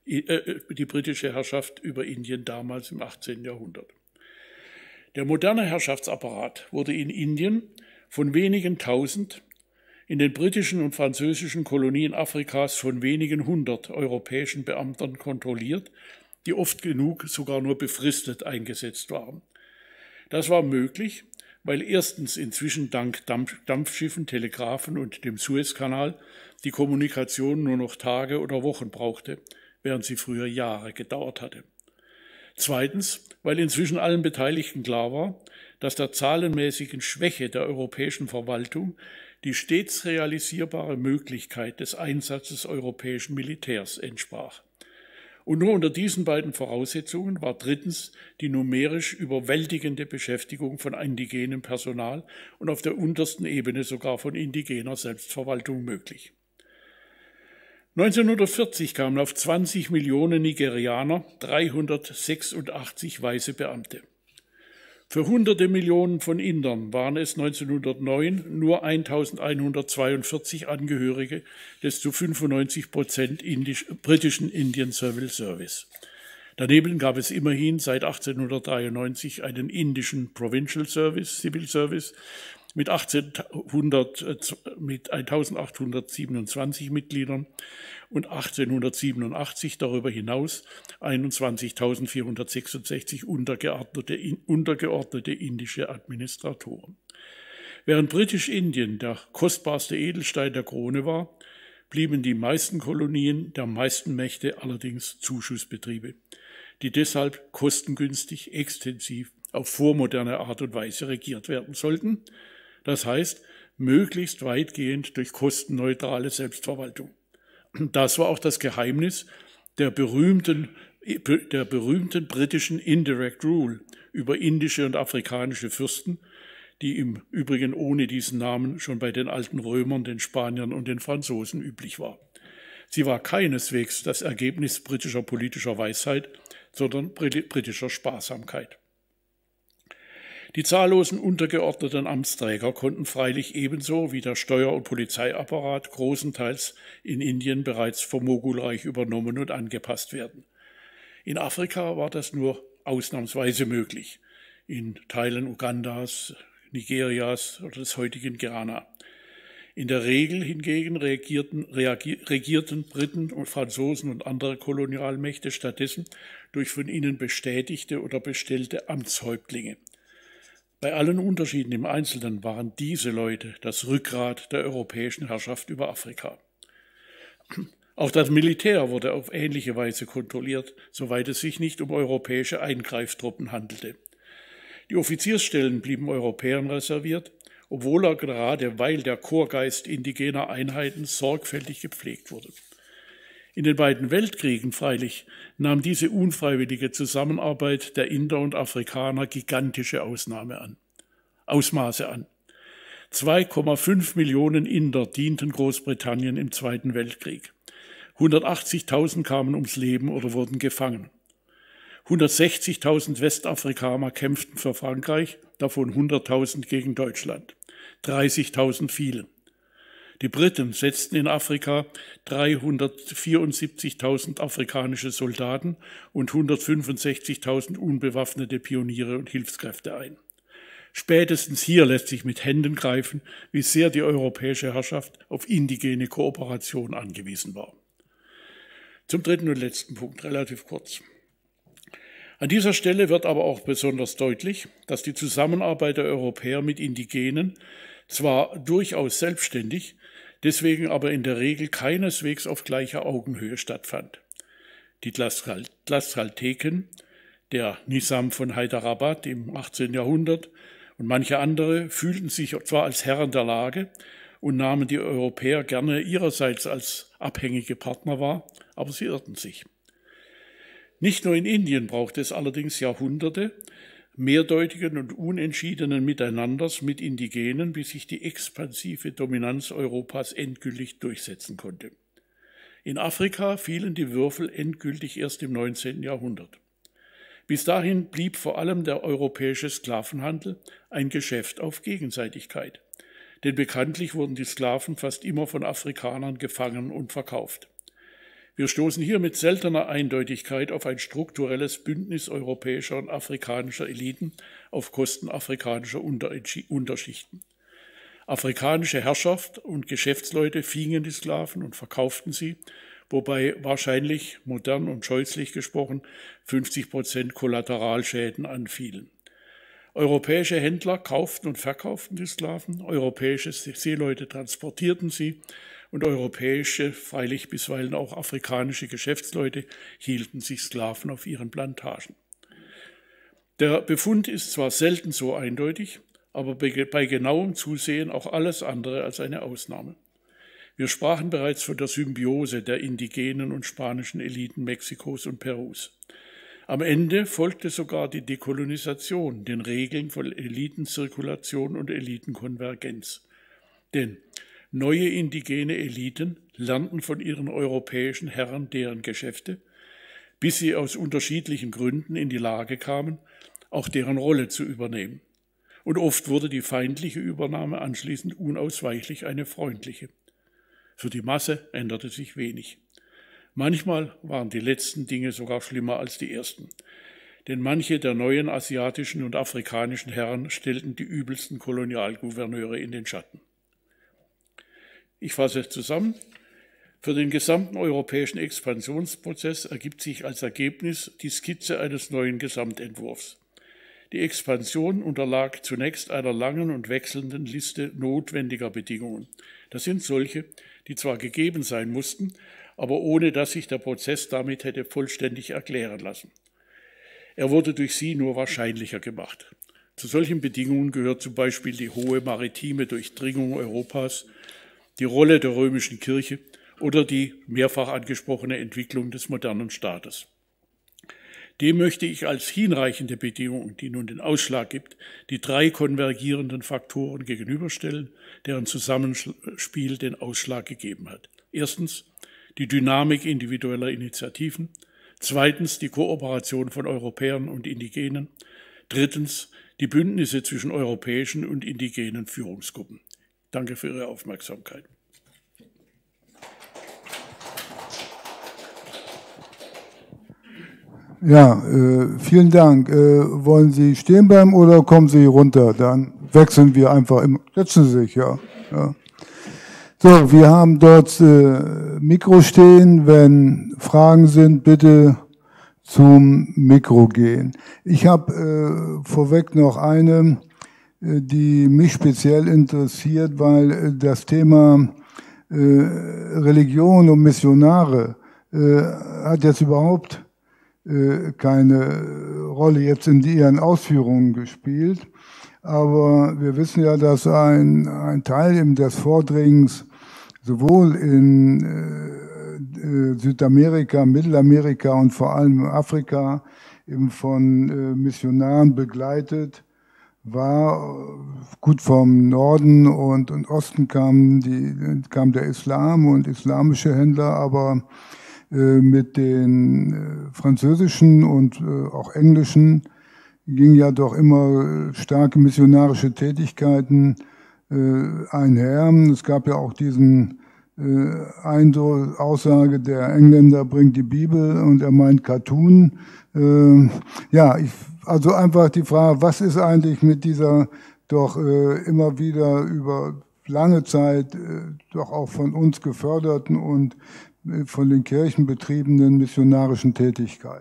damals im 18. Jahrhundert. Der moderne Herrschaftsapparat wurde in Indien von wenigen tausend, in den britischen und französischen Kolonien Afrikas von wenigen hundert europäischen Beamten kontrolliert, die oft genug sogar nur befristet eingesetzt waren. Das war möglich, weil erstens inzwischen dank Dampfschiffen, Telegraphen und dem Suezkanal die Kommunikation nur noch Tage oder Wochen brauchte, während sie früher Jahre gedauert hatte. Zweitens, weil inzwischen allen Beteiligten klar war, dass der zahlenmäßigen Schwäche der europäischen Verwaltung die stets realisierbare Möglichkeit des Einsatzes europäischen Militärs entsprach. Und nur unter diesen beiden Voraussetzungen war drittens die numerisch überwältigende Beschäftigung von indigenem Personal und auf der untersten Ebene sogar von indigener Selbstverwaltung möglich. 1940 kamen auf 20 Millionen Nigerianer 386 weiße Beamte. Für hunderte Millionen von Indern waren es 1909 nur 1142 Angehörige des zu 95% britischen Indian Civil Service. Daneben gab es immerhin seit 1893 einen indischen Provincial Service, Civil Service, mit 1827 Mitgliedern und 1887 darüber hinaus 21.466 untergeordnete indische Administratoren. Während Britisch-Indien der kostbarste Edelstein der Krone war, blieben die meisten Kolonien der meisten Mächte allerdings Zuschussbetriebe, die deshalb kostengünstig, extensiv, auf vormoderne Art und Weise regiert werden sollten, das heißt, möglichst weitgehend durch kostenneutrale Selbstverwaltung. Das war auch das Geheimnis der berühmten britischen Indirect Rule über indische und afrikanische Fürsten, die im Übrigen ohne diesen Namen schon bei den alten Römern, den Spaniern und den Franzosen üblich war. Sie war keineswegs das Ergebnis britischer politischer Weisheit, sondern britischer Sparsamkeit. Die zahllosen untergeordneten Amtsträger konnten freilich ebenso wie der Steuer- und Polizeiapparat großenteils in Indien bereits vom Mogulreich übernommen und angepasst werden. In Afrika war das nur ausnahmsweise möglich, in Teilen Ugandas, Nigerias oder des heutigen Ghana. In der Regel hingegen regierten Briten und Franzosen und andere Kolonialmächte stattdessen durch von ihnen bestätigte oder bestellte Amtshäuptlinge. Bei allen Unterschieden im Einzelnen waren diese Leute das Rückgrat der europäischen Herrschaft über Afrika. Auch das Militär wurde auf ähnliche Weise kontrolliert, soweit es sich nicht um europäische Eingreiftruppen handelte. Die Offiziersstellen blieben Europäern reserviert, obwohl er gerade weil der Chorgeist indigener Einheiten sorgfältig gepflegt wurde. In den beiden Weltkriegen freilich nahm diese unfreiwillige Zusammenarbeit der Inder und Afrikaner gigantische Ausmaße an. 2,5 Millionen Inder dienten Großbritannien im Zweiten Weltkrieg. 180.000 kamen ums Leben oder wurden gefangen. 160.000 Westafrikaner kämpften für Frankreich, davon 100.000 gegen Deutschland. 30.000 fielen. Die Briten setzten in Afrika 374.000 afrikanische Soldaten und 165.000 unbewaffnete Pioniere und Hilfskräfte ein. Spätestens hier lässt sich mit Händen greifen, wie sehr die europäische Herrschaft auf indigene Kooperation angewiesen war. Zum dritten und letzten Punkt, relativ kurz. An dieser Stelle wird aber auch besonders deutlich, dass die Zusammenarbeit der Europäer mit Indigenen zwar durchaus selbstständig, deswegen aber in der Regel keineswegs auf gleicher Augenhöhe stattfand. Die Tlaxcalteken, der Nizam von Hyderabad im 18. Jahrhundert und manche andere fühlten sich zwar als Herren der Lage und nahmen die Europäer gerne ihrerseits als abhängige Partner wahr, aber sie irrten sich. Nicht nur in Indien brauchte es allerdings Jahrhunderte mehrdeutigen und unentschiedenen Miteinanders mit Indigenen, bis sich die expansive Dominanz Europas endgültig durchsetzen konnte. In Afrika fielen die Würfel endgültig erst im 19. Jahrhundert. Bis dahin blieb vor allem der europäische Sklavenhandel ein Geschäft auf Gegenseitigkeit, denn bekanntlich wurden die Sklaven fast immer von Afrikanern gefangen und verkauft. Wir stoßen hier mit seltener Eindeutigkeit auf ein strukturelles Bündnis europäischer und afrikanischer Eliten auf Kosten afrikanischer Unterschichten. Afrikanische Herrschaft und Geschäftsleute fingen die Sklaven und verkauften sie, wobei wahrscheinlich, modern und scheußlich gesprochen, 50% Kollateralschäden anfielen. Europäische Händler kauften und verkauften die Sklaven, europäische Seeleute transportierten sie und europäische, freilich bisweilen auch afrikanische Geschäftsleute hielten sich Sklaven auf ihren Plantagen. Der Befund ist zwar selten so eindeutig, aber bei genauem Zusehen auch alles andere als eine Ausnahme. Wir sprachen bereits von der Symbiose der indigenen und spanischen Eliten Mexikos und Perus. Am Ende folgte sogar die Dekolonisation, den Regeln von Elitenzirkulation und Elitenkonvergenz. Denn neue indigene Eliten lernten von ihren europäischen Herren deren Geschäfte, bis sie aus unterschiedlichen Gründen in die Lage kamen, auch deren Rolle zu übernehmen. Und oft wurde die feindliche Übernahme anschließend unausweichlich eine freundliche. Für die Masse änderte sich wenig. Manchmal waren die letzten Dinge sogar schlimmer als die ersten, denn manche der neuen asiatischen und afrikanischen Herren stellten die übelsten Kolonialgouverneure in den Schatten. Ich fasse zusammen. Für den gesamten europäischen Expansionsprozess ergibt sich als Ergebnis die Skizze eines neuen Gesamtentwurfs. Die Expansion unterlag zunächst einer langen und wechselnden Liste notwendiger Bedingungen. Das sind solche, die zwar gegeben sein mussten, aber ohne dass sich der Prozess damit hätte vollständig erklären lassen. Er wurde durch sie nur wahrscheinlicher gemacht. Zu solchen Bedingungen gehört zum Beispiel die hohe maritime Durchdringung Europas, die Rolle der römischen Kirche oder die mehrfach angesprochene Entwicklung des modernen Staates. Dem möchte ich als hinreichende Bedingung, die nun den Ausschlag gibt, die 3 konvergierenden Faktoren gegenüberstellen, deren Zusammenspiel den Ausschlag gegeben hat. Erstens die Dynamik individueller Initiativen, zweitens die Kooperation von Europäern und Indigenen, drittens die Bündnisse zwischen europäischen und indigenen Führungsgruppen. Danke für Ihre Aufmerksamkeit. Ja, vielen Dank. Wollen Sie stehen bleiben oder kommen Sie runter? Dann wechseln wir einfach. Setzen Sie sich, ja. So, wir haben dort Mikro stehen. Wenn Fragen sind, bitte zum Mikro gehen. Ich habe vorweg noch eine, die mich speziell interessiert, weil das Thema Religion und Missionare hat jetzt überhaupt keine Rolle jetzt in Ihren Ausführungen gespielt. Aber wir wissen ja, dass ein Teil eben des Vordringens sowohl in Südamerika, Mittelamerika und vor allem Afrika eben von Missionaren begleitet war. Gut, vom Norden und Osten kam der Islam und islamische Händler, aber mit den französischen und auch englischen ging ja doch immer starke missionarische Tätigkeiten einher. Es gab ja auch diesen Aussage, der Engländer bringt die Bibel und er meint Cartoon. Ja, also einfach die Frage, was ist eigentlich mit dieser doch immer wieder über lange Zeit doch auch von uns geförderten und von den Kirchen betriebenen missionarischen Tätigkeit?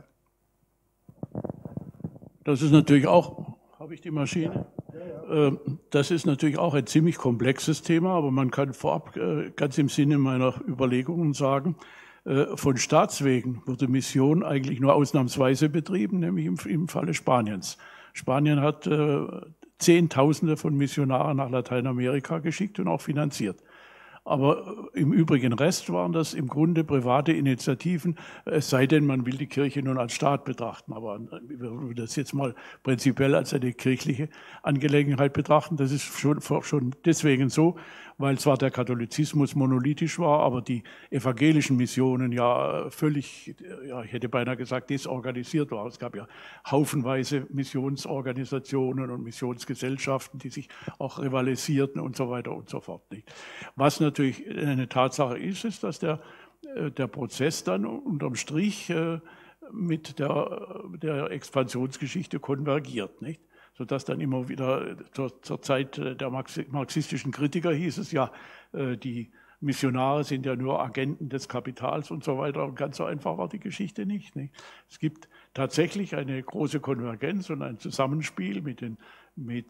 Das ist natürlich auch, habe ich die Maschine? Das ist natürlich auch ein ziemlich komplexes Thema, aber man kann vorab ganz im Sinne meiner Überlegungen sagen, von Staatswegen wurde Mission eigentlich nur ausnahmsweise betrieben, nämlich im Falle Spaniens. Spanien hat Zehntausende von Missionaren nach Lateinamerika geschickt und auch finanziert. Aber im übrigen Rest waren das im Grunde private Initiativen, es sei denn, man will die Kirche nun als Staat betrachten. Aber wir würden das jetzt mal prinzipiell als eine kirchliche Angelegenheit betrachten. Das ist schon deswegen so, weil zwar der Katholizismus monolithisch war, aber die evangelischen Missionen ja völlig, ja, ich hätte beinahe gesagt, desorganisiert waren. Es gab ja haufenweise Missionsorganisationen und Missionsgesellschaften, die sich auch rivalisierten und so weiter und so fort. Was natürlich eine Tatsache ist, ist, dass der Prozess dann unterm Strich mit der Expansionsgeschichte konvergiert, nicht? Sodass dann immer wieder zur Zeit der marxistischen Kritiker hieß es ja, die Missionare sind ja nur Agenten des Kapitals und so weiter. Und ganz so einfach war die Geschichte nicht. Es gibt tatsächlich eine große Konvergenz und ein Zusammenspiel mit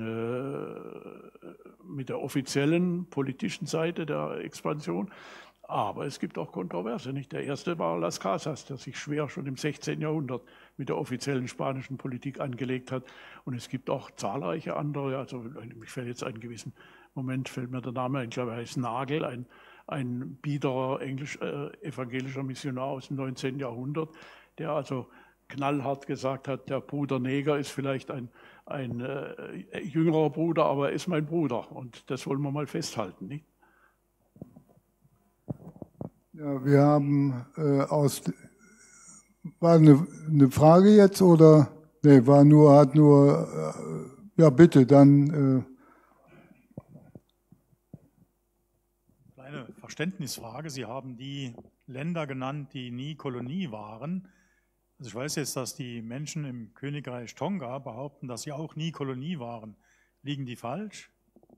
der offiziellen politischen Seite der Expansion. Aber es gibt auch Kontroverse, nicht? Der erste war Las Casas, der sich schwer schon im 16. Jahrhundert mit der offiziellen spanischen Politik angelegt hat. Und es gibt auch zahlreiche andere, also mich fällt jetzt einen gewissen Moment, fällt mir der Name ein, ich glaube, er heißt Nagel, ein biederer evangelischer Missionar aus dem 19. Jahrhundert, der also knallhart gesagt hat, der Bruder Neger ist vielleicht ein jüngerer Bruder, aber er ist mein Bruder. Und das wollen wir mal festhalten, nicht? Ja, wir haben war eine Frage jetzt oder? Nee, ja bitte, dann. Kleine Verständnisfrage. Sie haben die Länder genannt, die nie Kolonie waren. Also ich weiß jetzt, dass die Menschen im Königreich Tonga behaupten, dass sie auch nie Kolonie waren. Liegen die falsch?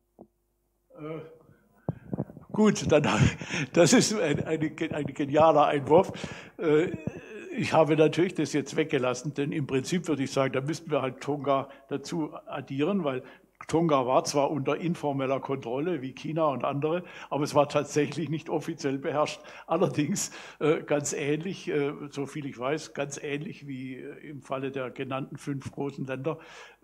Gut, das ist ein genialer Einwurf. Ich habe natürlich das jetzt weggelassen, denn im Prinzip würde ich sagen, da müssten wir halt Tonga dazu addieren, weil Tonga war zwar unter informeller Kontrolle wie China und andere, aber es war tatsächlich nicht offiziell beherrscht. Allerdings ganz ähnlich, so viel ich weiß, ganz ähnlich wie im Falle der genannten 5 großen Länder,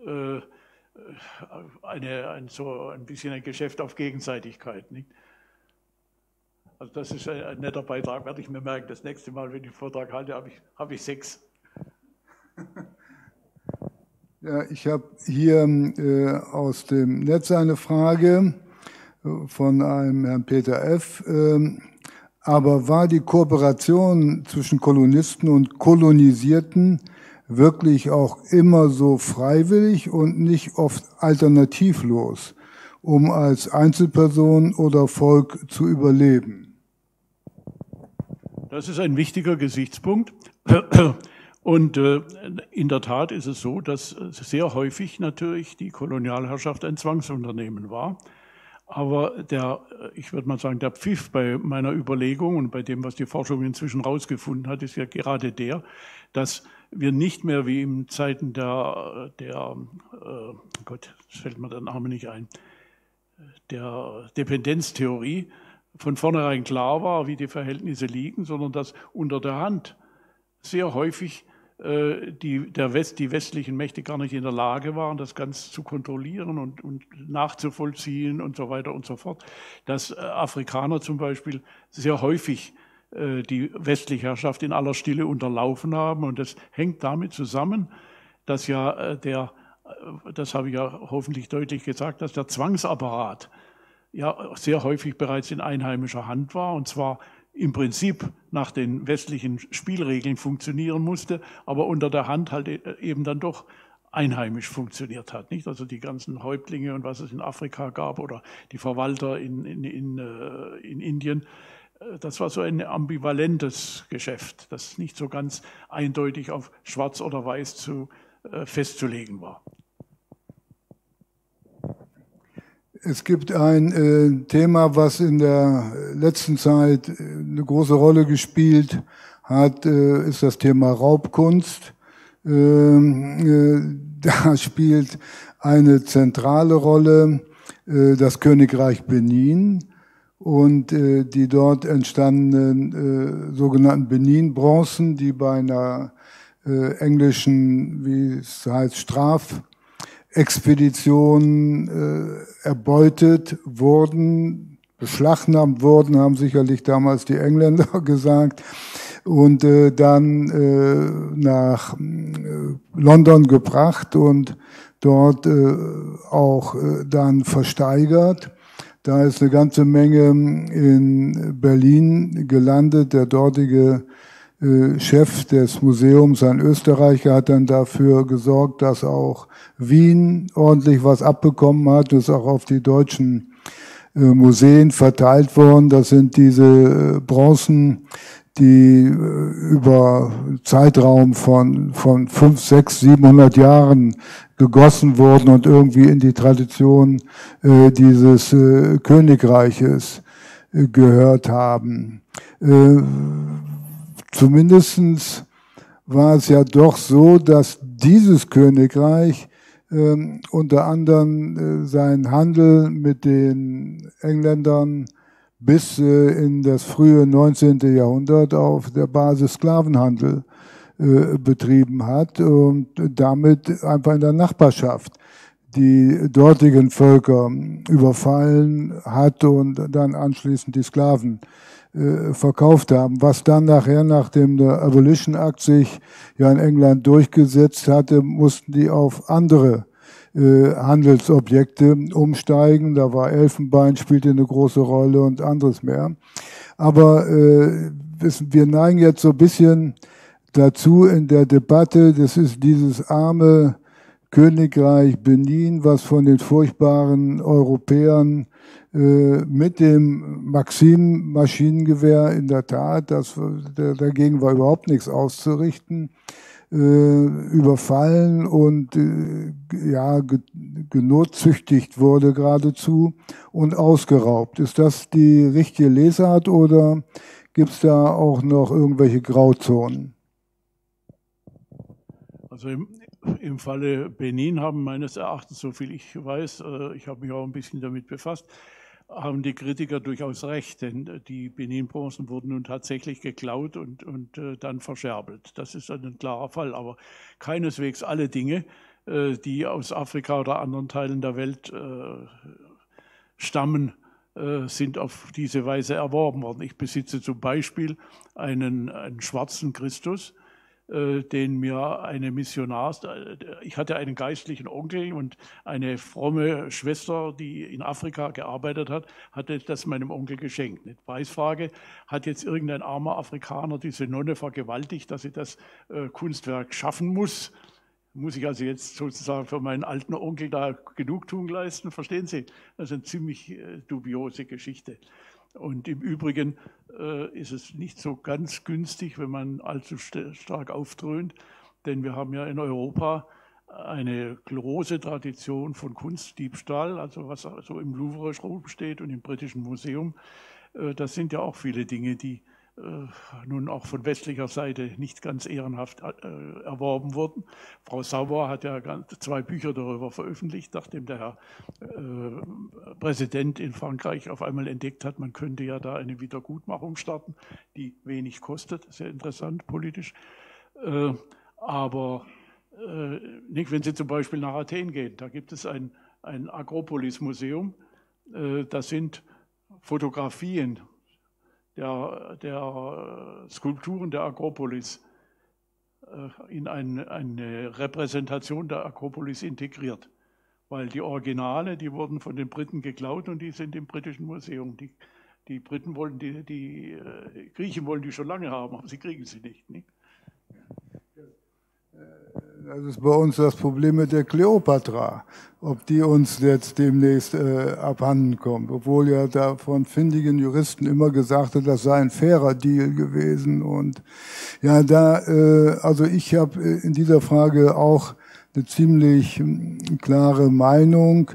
so ein bisschen ein Geschäft auf Gegenseitigkeit, nicht? Also das ist ein netter Beitrag, werde ich mir merken. Das nächste Mal, wenn ich einen Vortrag halte, habe ich 6. Ja, ich habe hier aus dem Netz eine Frage von einem Herrn Peter F. Aber war die Kooperation zwischen Kolonisten und Kolonisierten wirklich auch immer so freiwillig und nicht oft alternativlos, um als Einzelperson oder Volk zu überleben? Das ist ein wichtiger Gesichtspunkt. Und in der Tat ist es so, dass sehr häufig natürlich die Kolonialherrschaft ein Zwangsunternehmen war. Aber ich würde mal sagen, der Pfiff bei meiner Überlegung und bei dem, was die Forschung inzwischen herausgefunden hat, ist ja gerade der, dass wir nicht mehr wie in Zeiten Gott, jetzt fällt mir der Name nicht ein, der Dependenztheorie von vornherein klar war, wie die Verhältnisse liegen, sondern dass unter der Hand sehr häufig die westlichen Mächte gar nicht in der Lage waren, das Ganze zu kontrollieren und nachzuvollziehen und so weiter und so fort. Dass Afrikaner zum Beispiel sehr häufig die westliche Herrschaft in aller Stille unterlaufen haben. Und das hängt damit zusammen, dass ja das habe ich ja hoffentlich deutlich gesagt, dass der Zwangsapparat ja sehr häufig bereits in einheimischer Hand war, und zwar im Prinzip nach den westlichen Spielregeln funktionieren musste, aber unter der Hand halt eben dann doch einheimisch funktioniert hat. Nicht? Also die ganzen Häuptlinge und was es in Afrika gab oder die Verwalter in Indien, das war so ein ambivalentes Geschäft, das nicht so ganz eindeutig auf schwarz oder weiß festzulegen war. Es gibt ein Thema, was in der letzten Zeit eine große Rolle gespielt hat, ist das Thema Raubkunst. Da spielt eine zentrale Rolle das Königreich Benin und die dort entstandenen sogenannten Benin-Bronzen, die bei einer englischen, wie es heißt, Strafexpedition erbeutet wurden, beschlagnahmt wurden, haben sicherlich damals die Engländer gesagt, und dann nach London gebracht und dort auch dann versteigert. Da ist eine ganze Menge in Berlin gelandet. Der dortige Chef des Museums, ein Österreicher, hat dann dafür gesorgt, dass auch Wien ordentlich was abbekommen hat. Das ist auch auf die deutschen Museen verteilt worden. Das sind diese Bronzen, die über Zeitraum von 500, 600, 700 Jahren gegossen wurden und irgendwie in die Tradition dieses Königreiches gehört haben. Zumindest war es ja doch so, dass dieses Königreich unter anderem seinen Handel mit den Engländern bis in das frühe 19. Jahrhundert auf der Basis Sklavenhandel betrieben hat und damit einfach in der Nachbarschaft die dortigen Völker überfallen hat und dann anschließend die Sklaven verkauft haben. Was dann nachher, nachdem der Abolition Act sich ja in England durchgesetzt hatte, mussten die auf andere Handelsobjekte umsteigen. Da war Elfenbein, spielte eine große Rolle und anderes mehr. Aber wir neigen jetzt so ein bisschen dazu in der Debatte, das ist dieses arme Königreich Benin, was von den furchtbaren Europäern mit dem Maxim-Maschinengewehr in der Tat, dagegen war überhaupt nichts auszurichten, überfallen und ja, genotzüchtigt wurde geradezu und ausgeraubt. Ist das die richtige Lesart oder gibt es da auch noch irgendwelche Grauzonen? Also im Falle Benin haben meines Erachtens, soviel ich weiß, ich habe mich auch ein bisschen damit befasst, haben die Kritiker durchaus recht, denn die Benin-Bronzen wurden nun tatsächlich geklaut und dann verscherbelt. Das ist ein klarer Fall, aber keineswegs alle Dinge, die aus Afrika oder anderen Teilen der Welt stammen, sind auf diese Weise erworben worden. Ich besitze zum Beispiel einen schwarzen Christus, den mir eine ich hatte einen geistlichen Onkel und eine fromme Schwester, die in Afrika gearbeitet hat, hatte das meinem Onkel geschenkt. Eine Preisfrage: Hat jetzt irgendein armer Afrikaner diese Nonne vergewaltigt, dass sie das Kunstwerk schaffen muss? Muss ich also jetzt sozusagen für meinen alten Onkel da Genugtuung leisten? Verstehen Sie? Das ist eine ziemlich dubiose Geschichte. Und im Übrigen ist es nicht so ganz günstig, wenn man allzu stark aufdröhnt, denn wir haben ja in Europa eine große Tradition von Kunstdiebstahl, also was so im Louvre rumsteht und im Britischen Museum. Das sind ja auch viele Dinge, die nun auch von westlicher Seite nicht ganz ehrenhaft erworben wurden. Frau Sauer hat ja 2 Bücher darüber veröffentlicht, nachdem der Herr Präsident in Frankreich auf einmal entdeckt hat, man könnte ja da eine Wiedergutmachung starten, die wenig kostet, sehr interessant politisch. Aber nicht, wenn Sie zum Beispiel nach Athen gehen, da gibt es ein Akropolis-Museum, das sind Fotografien der Skulpturen der Akropolis in eine Repräsentation der Akropolis integriert. Weil die Originale, die wurden von den Briten geklaut und die sind im Britischen Museum. Die Briten wollen die Griechen wollen die schon lange haben, aber sie kriegen sie nicht. Das ist bei uns das Problem mit der Kleopatra, ob die uns jetzt demnächst abhanden kommt. Obwohl ja da von findigen Juristen immer gesagt wird, das sei ein fairer Deal gewesen. Und ja, also ich habe in dieser Frage auch eine ziemlich klare Meinung.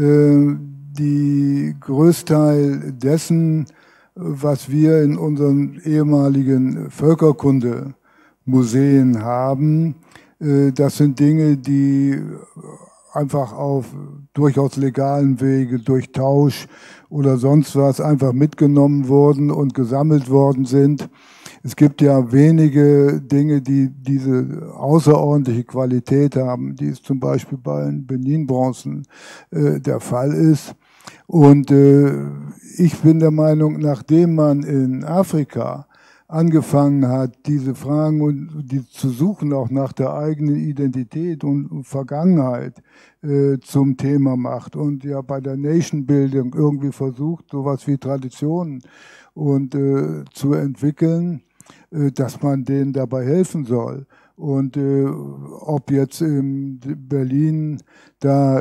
Die Größteil dessen, was wir in unseren ehemaligen Völkerkundemuseen haben, das sind Dinge, die einfach auf durchaus legalen Wege, durch Tausch oder sonst was einfach mitgenommen wurden und gesammelt worden sind. Es gibt ja wenige Dinge, die diese außerordentliche Qualität haben, die es zum Beispiel bei den Benin-Bronzen der Fall ist. Und ich bin der Meinung, nachdem man in Afrika angefangen hat, diese Fragen und die zu suchen, auch nach der eigenen Identität und Vergangenheit zum Thema macht und ja bei der Nation-Building irgendwie versucht, sowas wie Traditionen und zu entwickeln, dass man denen dabei helfen soll. Und ob jetzt in Berlin da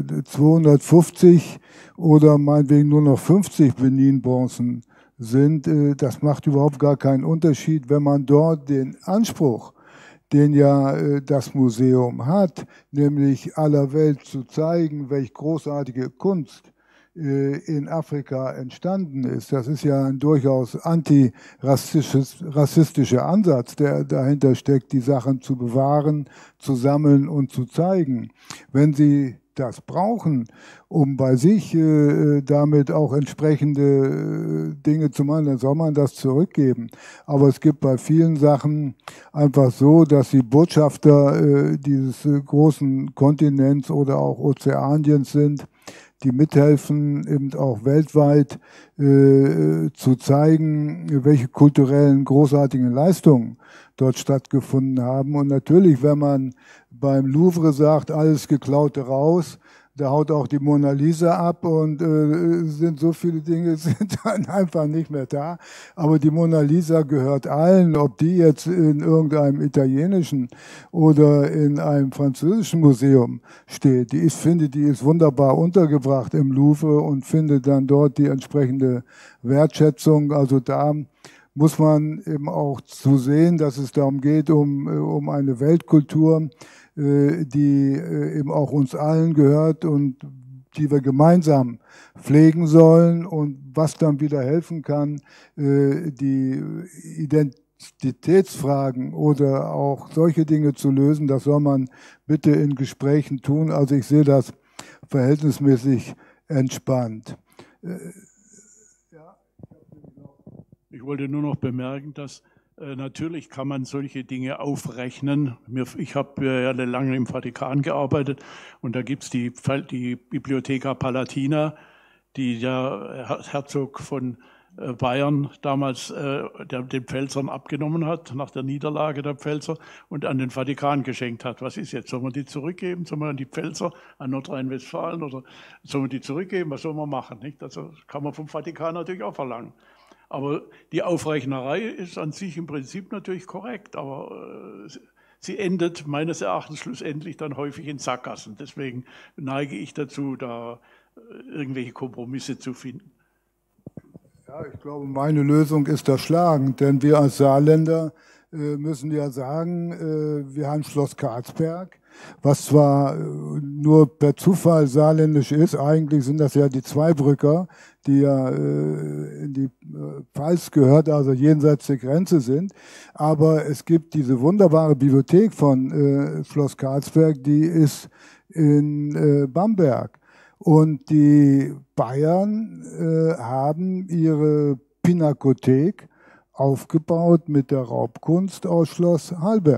250 oder meinetwegen nur noch 50 Benin-Bronzen sind, das macht überhaupt gar keinen Unterschied, wenn man dort den Anspruch, den ja das Museum hat, nämlich aller Welt zu zeigen, welche großartige Kunst in Afrika entstanden ist. Das ist ja ein durchaus antirassistischer Ansatz, der dahinter steckt, die Sachen zu bewahren, zu sammeln und zu zeigen. Wenn Sie das brauchen, um bei sich damit auch entsprechende Dinge zu machen, dann soll man das zurückgeben. Aber es gibt bei vielen Sachen einfach so, dass die Botschafter dieses großen Kontinents oder auch Ozeaniens sind, die mithelfen, eben auch weltweit zu zeigen, welche kulturellen großartigen Leistungen dort stattgefunden haben. Und natürlich, wenn man beim Louvre sagt, alles Geklaute raus, da haut auch die Mona Lisa ab und sind so viele Dinge sind dann einfach nicht mehr da. Aber die Mona Lisa gehört allen, ob die jetzt in irgendeinem italienischen oder in einem französischen Museum steht. Ich finde, die ist wunderbar untergebracht im Louvre und finde dann dort die entsprechende Wertschätzung. Also da muss man eben auch zu sehen, dass es darum geht, um eine Weltkultur, die eben auch uns allen gehört und die wir gemeinsam pflegen sollen und was dann wieder helfen kann, die Identitätsfragen oder auch solche Dinge zu lösen, das soll man bitte in Gesprächen tun. Also ich sehe das verhältnismäßig entspannt. Ich wollte nur noch bemerken, dass natürlich kann man solche Dinge aufrechnen. Ich habe ja lange im Vatikan gearbeitet und da gibt es die Bibliotheca Palatina, die der Herzog von Bayern damals den Pfälzern abgenommen hat, nach der Niederlage der Pfälzer, und an den Vatikan geschenkt hat. Was ist jetzt? Sollen wir die zurückgeben? Sollen wir die Pfälzer an Nordrhein-Westfalen, oder sollen wir die zurückgeben? Was sollen wir machen? Nicht? Also kann man vom Vatikan natürlich auch verlangen. Aber die Aufrechnerei ist an sich im Prinzip natürlich korrekt, aber sie endet meines Erachtens schlussendlich dann häufig in Sackgassen. Deswegen neige ich dazu, da irgendwelche Kompromisse zu finden. Ja, ich glaube, meine Lösung ist erschlagend, denn wir als Saarländer müssen ja sagen, wir haben Schloss Karlsberg, was zwar nur per Zufall saarländisch ist, eigentlich sind das ja die Zweibrücker, die ja in die Pfalz gehört, also jenseits der Grenze sind. Aber es gibt diese wunderbare Bibliothek von Schloss Karlsberg, die ist in Bamberg. Und die Bayern haben ihre Pinakothek aufgebaut mit der Raubkunst aus Schloss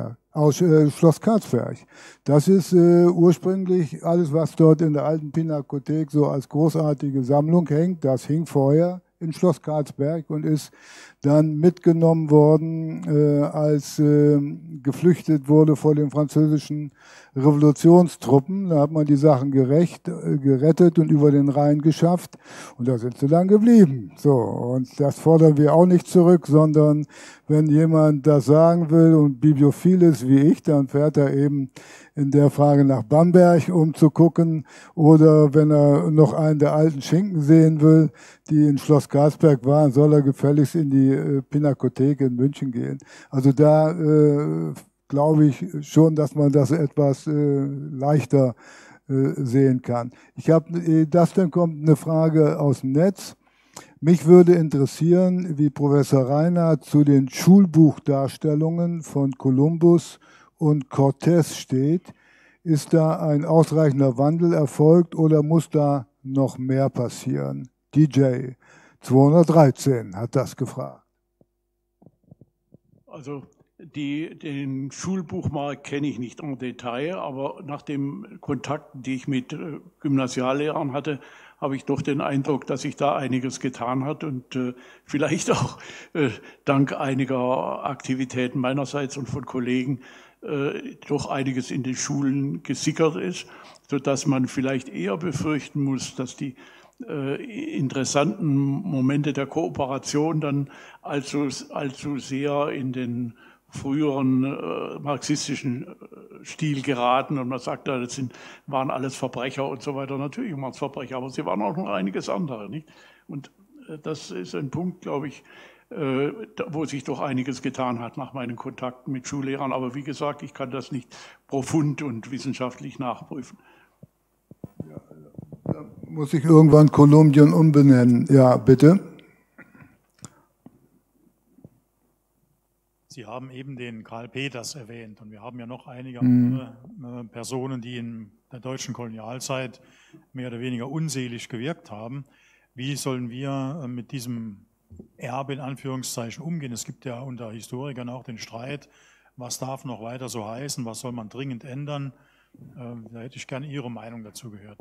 Karlsberg. Das ist ursprünglich alles, was dort in der alten Pinakothek so als großartige Sammlung hängt. Das hing vorher in Schloss Karlsberg und ist dann mitgenommen worden, als geflüchtet wurde vor den französischen Revolutionstruppen. Da hat man die Sachen gerettet und über den Rhein geschafft. Und da sind sie dann geblieben. So, und das fordern wir auch nicht zurück, sondern wenn jemand das sagen will und bibliophil ist wie ich, dann fährt er eben in der Frage nach Bamberg, um zu gucken. Oder wenn er noch einen der alten Schinken sehen will, die in Schloss Karlsberg waren, soll er gefälligst in die Pinakothek in München gehen. Also da glaube ich schon, dass man das etwas leichter sehen kann. Dann kommt eine Frage aus dem Netz. Mich würde interessieren, wie Professor Reinhardt zu den Schulbuchdarstellungen von Kolumbus und Cortés steht. Ist da ein ausreichender Wandel erfolgt oder muss da noch mehr passieren? DJ 213 hat das gefragt. Also den Schulbuchmarkt kenne ich nicht en Detail, aber nach den Kontakten, die ich mit Gymnasiallehrern hatte, habe ich doch den Eindruck, dass sich da einiges getan hat und vielleicht auch dank einiger Aktivitäten meinerseits und von Kollegen doch einiges in den Schulen gesickert ist, sodass man vielleicht eher befürchten muss, dass die interessanten Momente der Kooperation dann allzu sehr in den früheren marxistischen Stil geraten und man sagt, das waren alles Verbrecher und so weiter. Natürlich waren es Verbrecher, aber sie waren auch noch einiges andere. Nicht? Und das ist ein Punkt, glaube ich, wo sich doch einiges getan hat nach meinen Kontakten mit Schullehrern. Aber wie gesagt, ich kann das nicht profund und wissenschaftlich nachprüfen. Ja, da muss ich irgendwann Kolumbien umbenennen. Ja, bitte. Sie haben eben den Karl Peters erwähnt und wir haben ja noch einige Personen, die in der deutschen Kolonialzeit mehr oder weniger unselig gewirkt haben. Wie sollen wir mit diesem Erbe in Anführungszeichen umgehen? Es gibt ja unter Historikern auch den Streit, was darf noch weiter so heißen, was soll man dringend ändern? Da hätte ich gerne Ihre Meinung dazu gehört.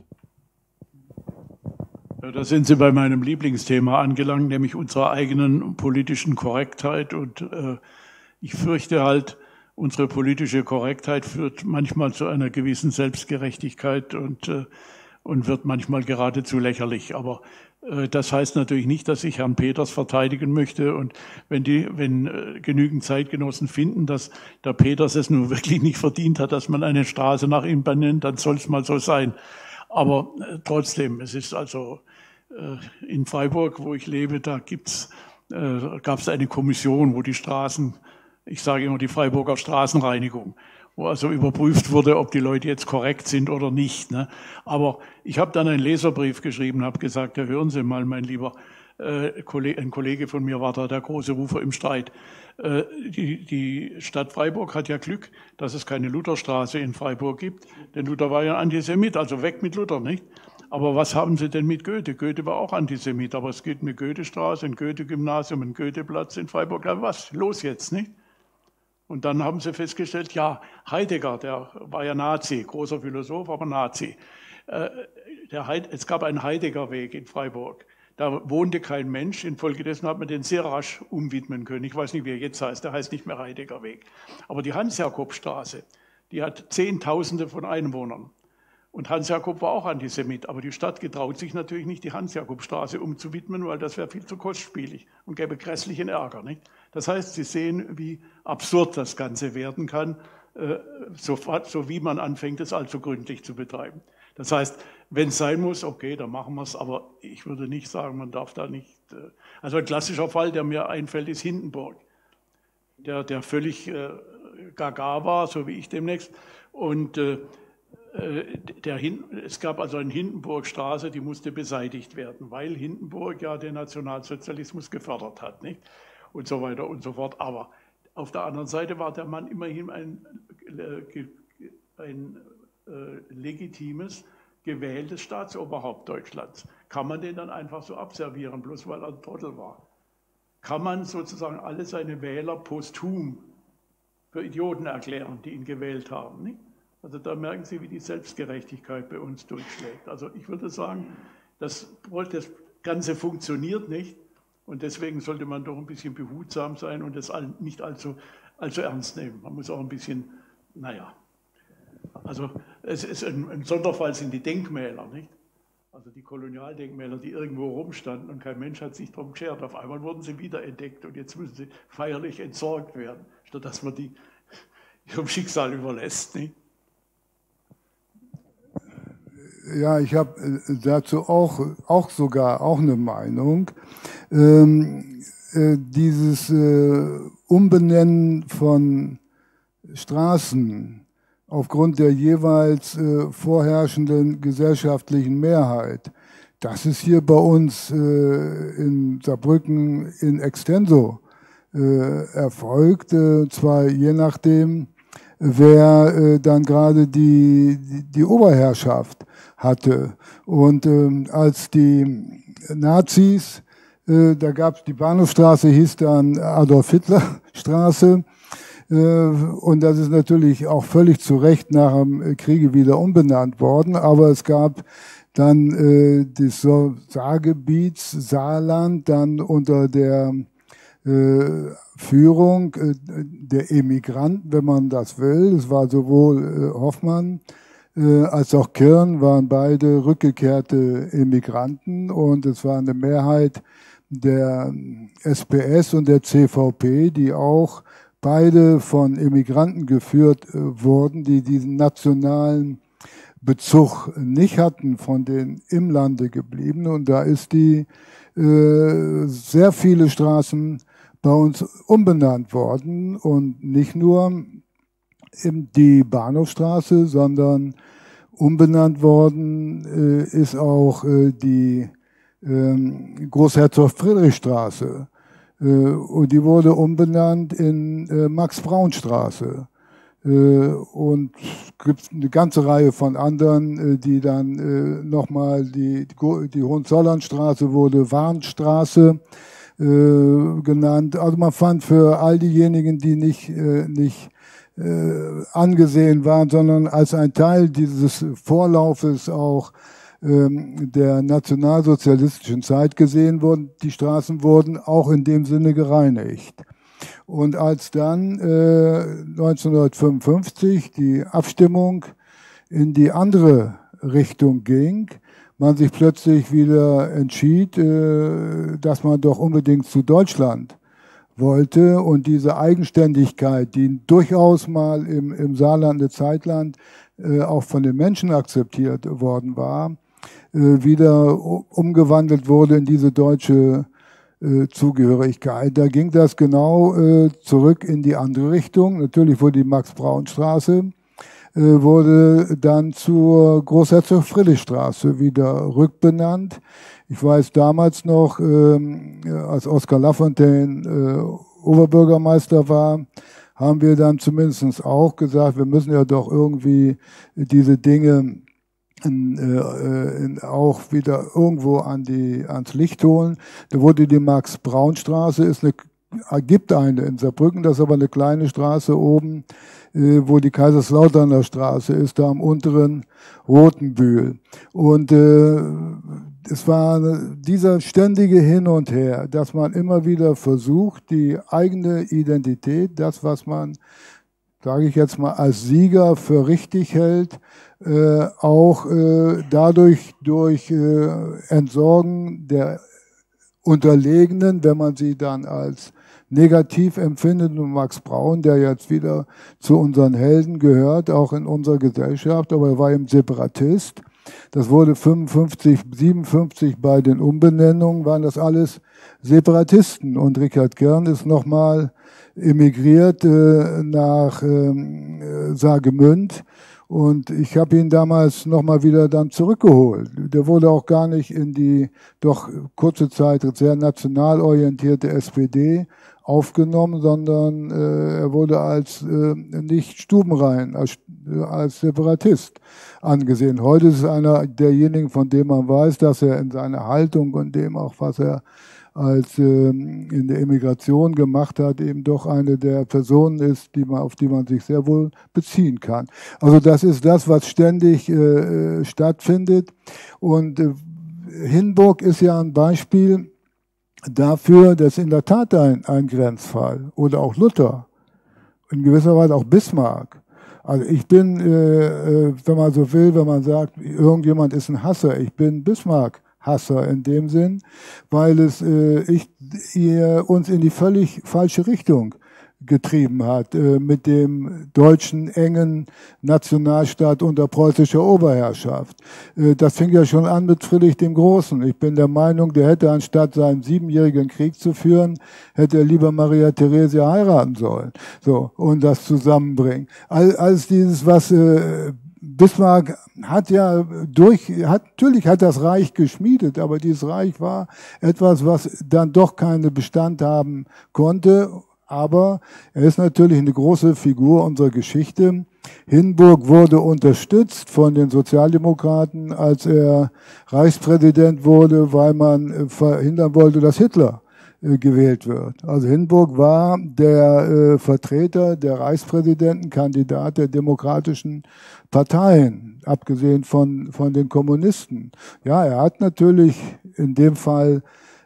Ja, da sind Sie bei meinem Lieblingsthema angelangt, nämlich unserer eigenen politischen Korrektheit und ich fürchte halt, unsere politische Korrektheit führt manchmal zu einer gewissen Selbstgerechtigkeit und wird manchmal geradezu lächerlich. Aber das heißt natürlich nicht, dass ich Herrn Peters verteidigen möchte. Und wenn genügend Zeitgenossen finden, dass der Peters es nun wirklich nicht verdient hat, dass man eine Straße nach ihm benennt, dann soll es mal so sein. Aber trotzdem, es ist also in Freiburg, wo ich lebe, da gab es eine Kommission, wo die Straßen, ich sage immer die Freiburger Straßenreinigung, wo also überprüft wurde, ob die Leute jetzt korrekt sind oder nicht. Ne? Aber ich habe dann einen Leserbrief geschrieben, habe gesagt, ja, hören Sie mal, mein lieber ein Kollege von mir war da der große Rufer im Streit. Die Stadt Freiburg hat ja Glück, dass es keine Lutherstraße in Freiburg gibt, denn Luther war ja Antisemit, also weg mit Luther, nicht? Aber was haben Sie denn mit Goethe? Goethe war auch Antisemit, aber es geht eine Goethestraße, ein Goethe-Gymnasium, ein Goetheplatz in Freiburg. Ja, was? Los jetzt, nicht? Und dann haben sie festgestellt, ja, Heidegger, der war ja Nazi, großer Philosoph, aber Nazi. Es gab einen Heidegger-Weg in Freiburg. Da wohnte kein Mensch, infolgedessen hat man den sehr rasch umwidmen können. Ich weiß nicht, wie er jetzt heißt, der heißt nicht mehr Heidegger Weg. Aber die Hans-Jakob-Straße, die hat Zehntausende von Einwohnern. Und Hans-Jakob war auch Antisemit, aber die Stadt getraut sich natürlich nicht, die Hans-Jakob-Straße umzuwidmen, weil das wäre viel zu kostspielig und gäbe grässlichen Ärger. Nicht? Das heißt, Sie sehen, wie absurd das Ganze werden kann, so wie man anfängt, es allzu gründlich zu betreiben. Das heißt, wenn es sein muss, okay, dann machen wir es, aber ich würde nicht sagen, man darf da nicht. Also ein klassischer Fall, der mir einfällt, ist Hindenburg, der völlig gaga war, so wie ich demnächst. Und es gab also eine Hindenburgstraße, die musste beseitigt werden, weil Hindenburg ja den Nationalsozialismus gefördert hat, nicht? Und so weiter und so fort. Aber auf der anderen Seite war der Mann immerhin ein legitimes, gewähltes Staatsoberhaupt Deutschlands. Kann man den dann einfach so abservieren, bloß weil er ein Trottel war? Kann man sozusagen alle seine Wähler posthum für Idioten erklären, die ihn gewählt haben, nicht? Also da merken Sie, wie die Selbstgerechtigkeit bei uns durchschlägt. Also ich würde sagen, das Ganze funktioniert nicht und deswegen sollte man doch ein bisschen behutsam sein und das nicht allzu ernst nehmen. Man muss auch ein bisschen, naja, also es ist ein Sonderfall sind die Denkmäler, nicht? Also die Kolonialdenkmäler, die irgendwo rumstanden und kein Mensch hat sich darum geschert. Auf einmal wurden sie wiederentdeckt und jetzt müssen sie feierlich entsorgt werden, statt dass man die ihrem Schicksal überlässt, nicht? Ja, ich habe dazu auch sogar eine Meinung. Dieses Umbenennen von Straßen aufgrund der jeweils vorherrschenden gesellschaftlichen Mehrheit, das ist hier bei uns in Saarbrücken in extenso erfolgt, zwar je nachdem, wer dann gerade die Oberherrschaft hatte. Und als die Nazis, da gab es die Bahnhofstraße, hieß dann Adolf-Hitler-Straße, und das ist natürlich auch völlig zu Recht nach dem Kriege wieder umbenannt worden, aber es gab dann das Saargebiet Saarland dann unter der Führung der Emigranten, wenn man das will. Es war sowohl Hoffmann als auch Kirn, waren beide rückgekehrte Emigranten und es war eine Mehrheit der SPS und der CVP, die auch beide von Emigranten geführt wurden, die diesen nationalen Bezug nicht hatten von den im Lande gebliebenen. Und da ist sehr viele Straßen bei uns umbenannt worden und nicht nur die Bahnhofstraße, sondern umbenannt worden ist auch die Großherzog-Friedrich-Straße. Und die wurde umbenannt in Max-Braun-Straße. Und es gibt eine ganze Reihe von anderen, die dann nochmal, die Hohenzollernstraße wurde Warnstraße genannt. Also man fand für all diejenigen, die nicht angesehen waren, sondern als ein Teil dieses Vorlaufes auch der nationalsozialistischen Zeit gesehen wurden, die Straßen wurden auch in dem Sinne gereinigt. Und als dann 1955 die Abstimmung in die andere Richtung ging, man sich plötzlich wieder entschied, dass man doch unbedingt zu Deutschland wollte und diese Eigenständigkeit, die durchaus mal im Saarland eine Zeit lang auch von den Menschen akzeptiert worden war, wieder umgewandelt wurde in diese deutsche Zugehörigkeit. Da ging das genau zurück in die andere Richtung. Natürlich wurde die Max-Braun-Straße wurde dann zur Großherzog-Friedrich-Straße wieder rückbenannt. Ich weiß damals noch, als Oskar Lafontaine Oberbürgermeister war, haben wir dann zumindest auch gesagt, wir müssen ja doch irgendwie diese Dinge auch wieder irgendwo ans Licht holen. Da wurde die Max-Braun-Straße, gibt eine in Saarbrücken, das ist aber eine kleine Straße oben, wo die Kaiserslauterner Straße ist, da am unteren Rotenbühl. Und es war dieser ständige Hin und Her, dass man immer wieder versucht, die eigene Identität, das, was man, sage ich jetzt mal, als Sieger für richtig hält, auch dadurch durch Entsorgen der Unterlegenen, wenn man sie dann als negativ empfindet, und Max Braun, der jetzt wieder zu unseren Helden gehört, auch in unserer Gesellschaft, aber er war eben Separatist. Das wurde 55, 57 bei den Umbenennungen, waren das alles Separatisten. Und Richard Kern ist nochmal emigriert nach Saargemünd. Und ich habe ihn damals nochmal wieder dann zurückgeholt. Der wurde auch gar nicht in die doch kurze Zeit sehr national orientierte SPD aufgenommen, sondern er wurde als nicht stubenrein, als Separatist angesehen. Heute ist es einer derjenigen, von dem man weiß, dass er in seiner Haltung und dem auch, was er als in der Emigration gemacht hat, eben doch eine der Personen ist, auf die man sich sehr wohl beziehen kann. Also das ist das, was ständig stattfindet. Und Hindenburg ist ja ein Beispiel dafür, dass in der Tat ein Grenzfall oder auch Luther, in gewisser Weise auch Bismarck. Also ich bin, wenn man so will, wenn man sagt, irgendjemand ist ein Hasser, ich bin Bismarck-Hasser in dem Sinn, weil es uns in die völlig falsche Richtung getrieben hat, mit dem deutschen engen Nationalstaat unter preußischer Oberherrschaft. Das fing ja schon an mit Friedrich dem Großen. Ich bin der Meinung, der hätte anstatt seinen 7-jährigen Krieg zu führen, hätte er lieber Maria Theresia heiraten sollen. So, und das zusammenbringen. Alles dieses, was Bismarck hat natürlich hat das Reich geschmiedet, aber dieses Reich war etwas, was dann doch keinen Bestand haben konnte. Aber er ist natürlich eine große Figur unserer Geschichte. Hindenburg wurde unterstützt von den Sozialdemokraten, als er Reichspräsident wurde, weil man verhindern wollte, dass Hitler gewählt wird. Also Hindenburg war der Vertreter, der Reichspräsidentenkandidat der demokratischen Parteien, abgesehen von den Kommunisten. Ja, er hat natürlich in dem Fall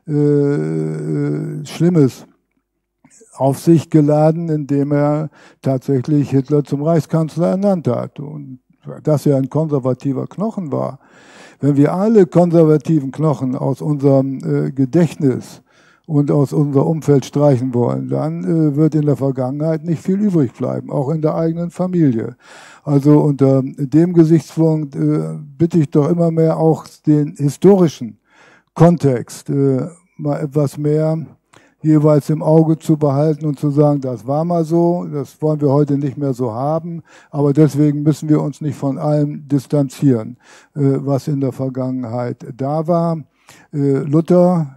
Schlimmes auf sich geladen, indem er tatsächlich Hitler zum Reichskanzler ernannt hat. Und dass er ein konservativer Knochen war. Wenn wir alle konservativen Knochen aus unserem Gedächtnis und aus unserem Umfeld streichen wollen, dann wird in der Vergangenheit nicht viel übrig bleiben, auch in der eigenen Familie. Also unter dem Gesichtspunkt bitte ich doch immer mehr auch den historischen Kontext mal etwas mehr jeweils im Auge zu behalten und zu sagen, das war mal so, das wollen wir heute nicht mehr so haben, aber deswegen müssen wir uns nicht von allem distanzieren, was in der Vergangenheit da war. Luther,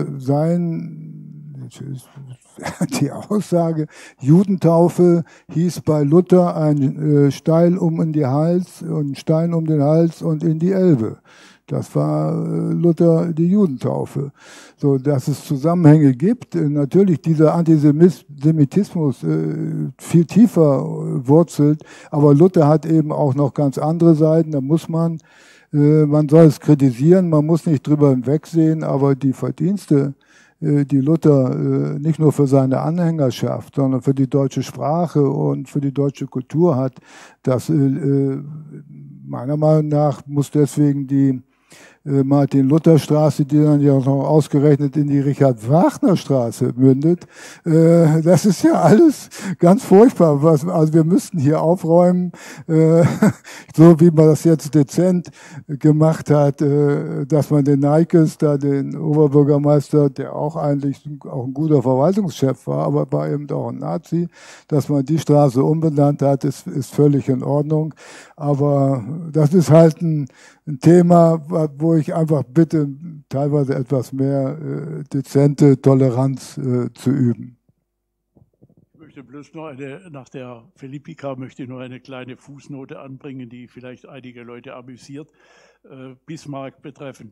die Aussage, Judentaufe hieß bei Luther ein Stein um den Hals und in die Elbe. Das war Luther die Judentaufe. So, dass es Zusammenhänge gibt. Natürlich dieser Antisemitismus viel tiefer wurzelt, aber Luther hat eben auch noch ganz andere Seiten. Da muss man soll es kritisieren, man muss nicht drüber hinwegsehen, aber die Verdienste, die Luther nicht nur für seine Anhängerschaft, sondern für die deutsche Sprache und für die deutsche Kultur hat, das meiner Meinung nach muss deswegen die Martin-Luther-Straße, die dann ja noch ausgerechnet in die Richard-Wagner-Straße mündet. Das ist ja alles ganz furchtbar. Also wir müssten hier aufräumen, so wie man das jetzt dezent gemacht hat, dass man den Neikes, da den Oberbürgermeister, der auch eigentlich auch ein guter Verwaltungschef war, aber war eben auch ein Nazi, dass man die Straße umbenannt hat, ist völlig in Ordnung. Aber das ist halt ein Thema, wo ich einfach bitte, teilweise etwas mehr dezente Toleranz zu üben. Ich möchte bloß noch nach der Philippika möchte ich noch eine kleine Fußnote anbringen, die vielleicht einige Leute amüsiert, Bismarck betreffend.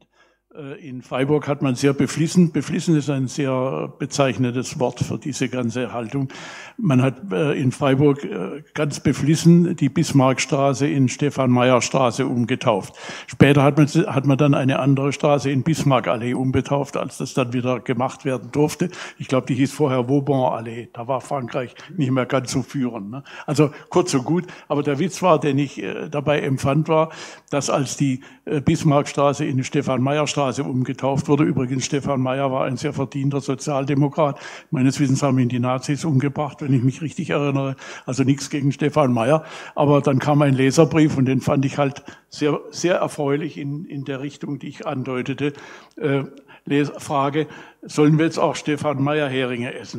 In Freiburg hat man sehr beflissen. Beflissen ist ein sehr bezeichnendes Wort für diese ganze Haltung. Man hat in Freiburg ganz beflissen die Bismarckstraße in Stefan-Meyer-Straße umgetauft. Später hat man dann eine andere Straße in Bismarckallee umgetauft, als das dann wieder gemacht werden durfte. Ich glaube, die hieß vorher Vauban-Allee. Da war Frankreich nicht mehr ganz so führend, ne? Also kurz und gut. Aber der Witz war, den ich dabei empfand, war, dass als die Bismarckstraße in die Stefan-Meyer-Straße umgetauft wurde. Übrigens, Stefan Meyer war ein sehr verdienter Sozialdemokrat. Meines Wissens haben ihn die Nazis umgebracht, wenn ich mich richtig erinnere. Also nichts gegen Stefan Meyer. Aber dann kam ein Leserbrief und den fand ich halt sehr, sehr erfreulich in der Richtung, die ich andeutete. Frage, sollen wir jetzt auch Stefan Meyer Heringe essen?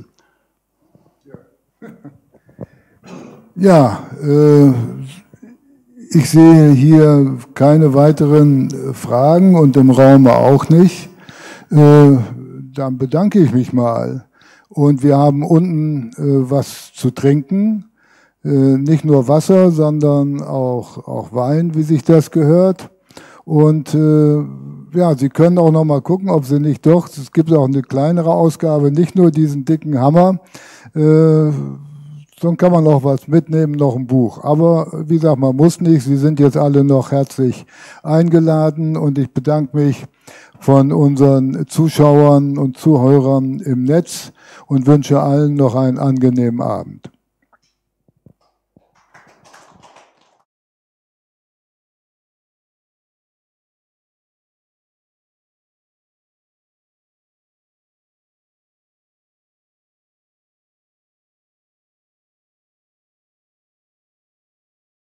Ja, ich sehe hier keine weiteren Fragen und im Raum auch nicht. Dann bedanke ich mich mal. Und wir haben unten was zu trinken. Nicht nur Wasser, sondern auch Wein, wie sich das gehört. Und ja, Sie können auch noch mal gucken, ob Sie nicht doch, es gibt auch eine kleinere Ausgabe, nicht nur diesen dicken Hammer, dann kann man noch was mitnehmen, noch ein Buch. Aber wie gesagt, man muss nicht. Sie sind jetzt alle noch herzlich eingeladen und ich bedanke mich von unseren Zuschauern und Zuhörern im Netz und wünsche allen noch einen angenehmen Abend.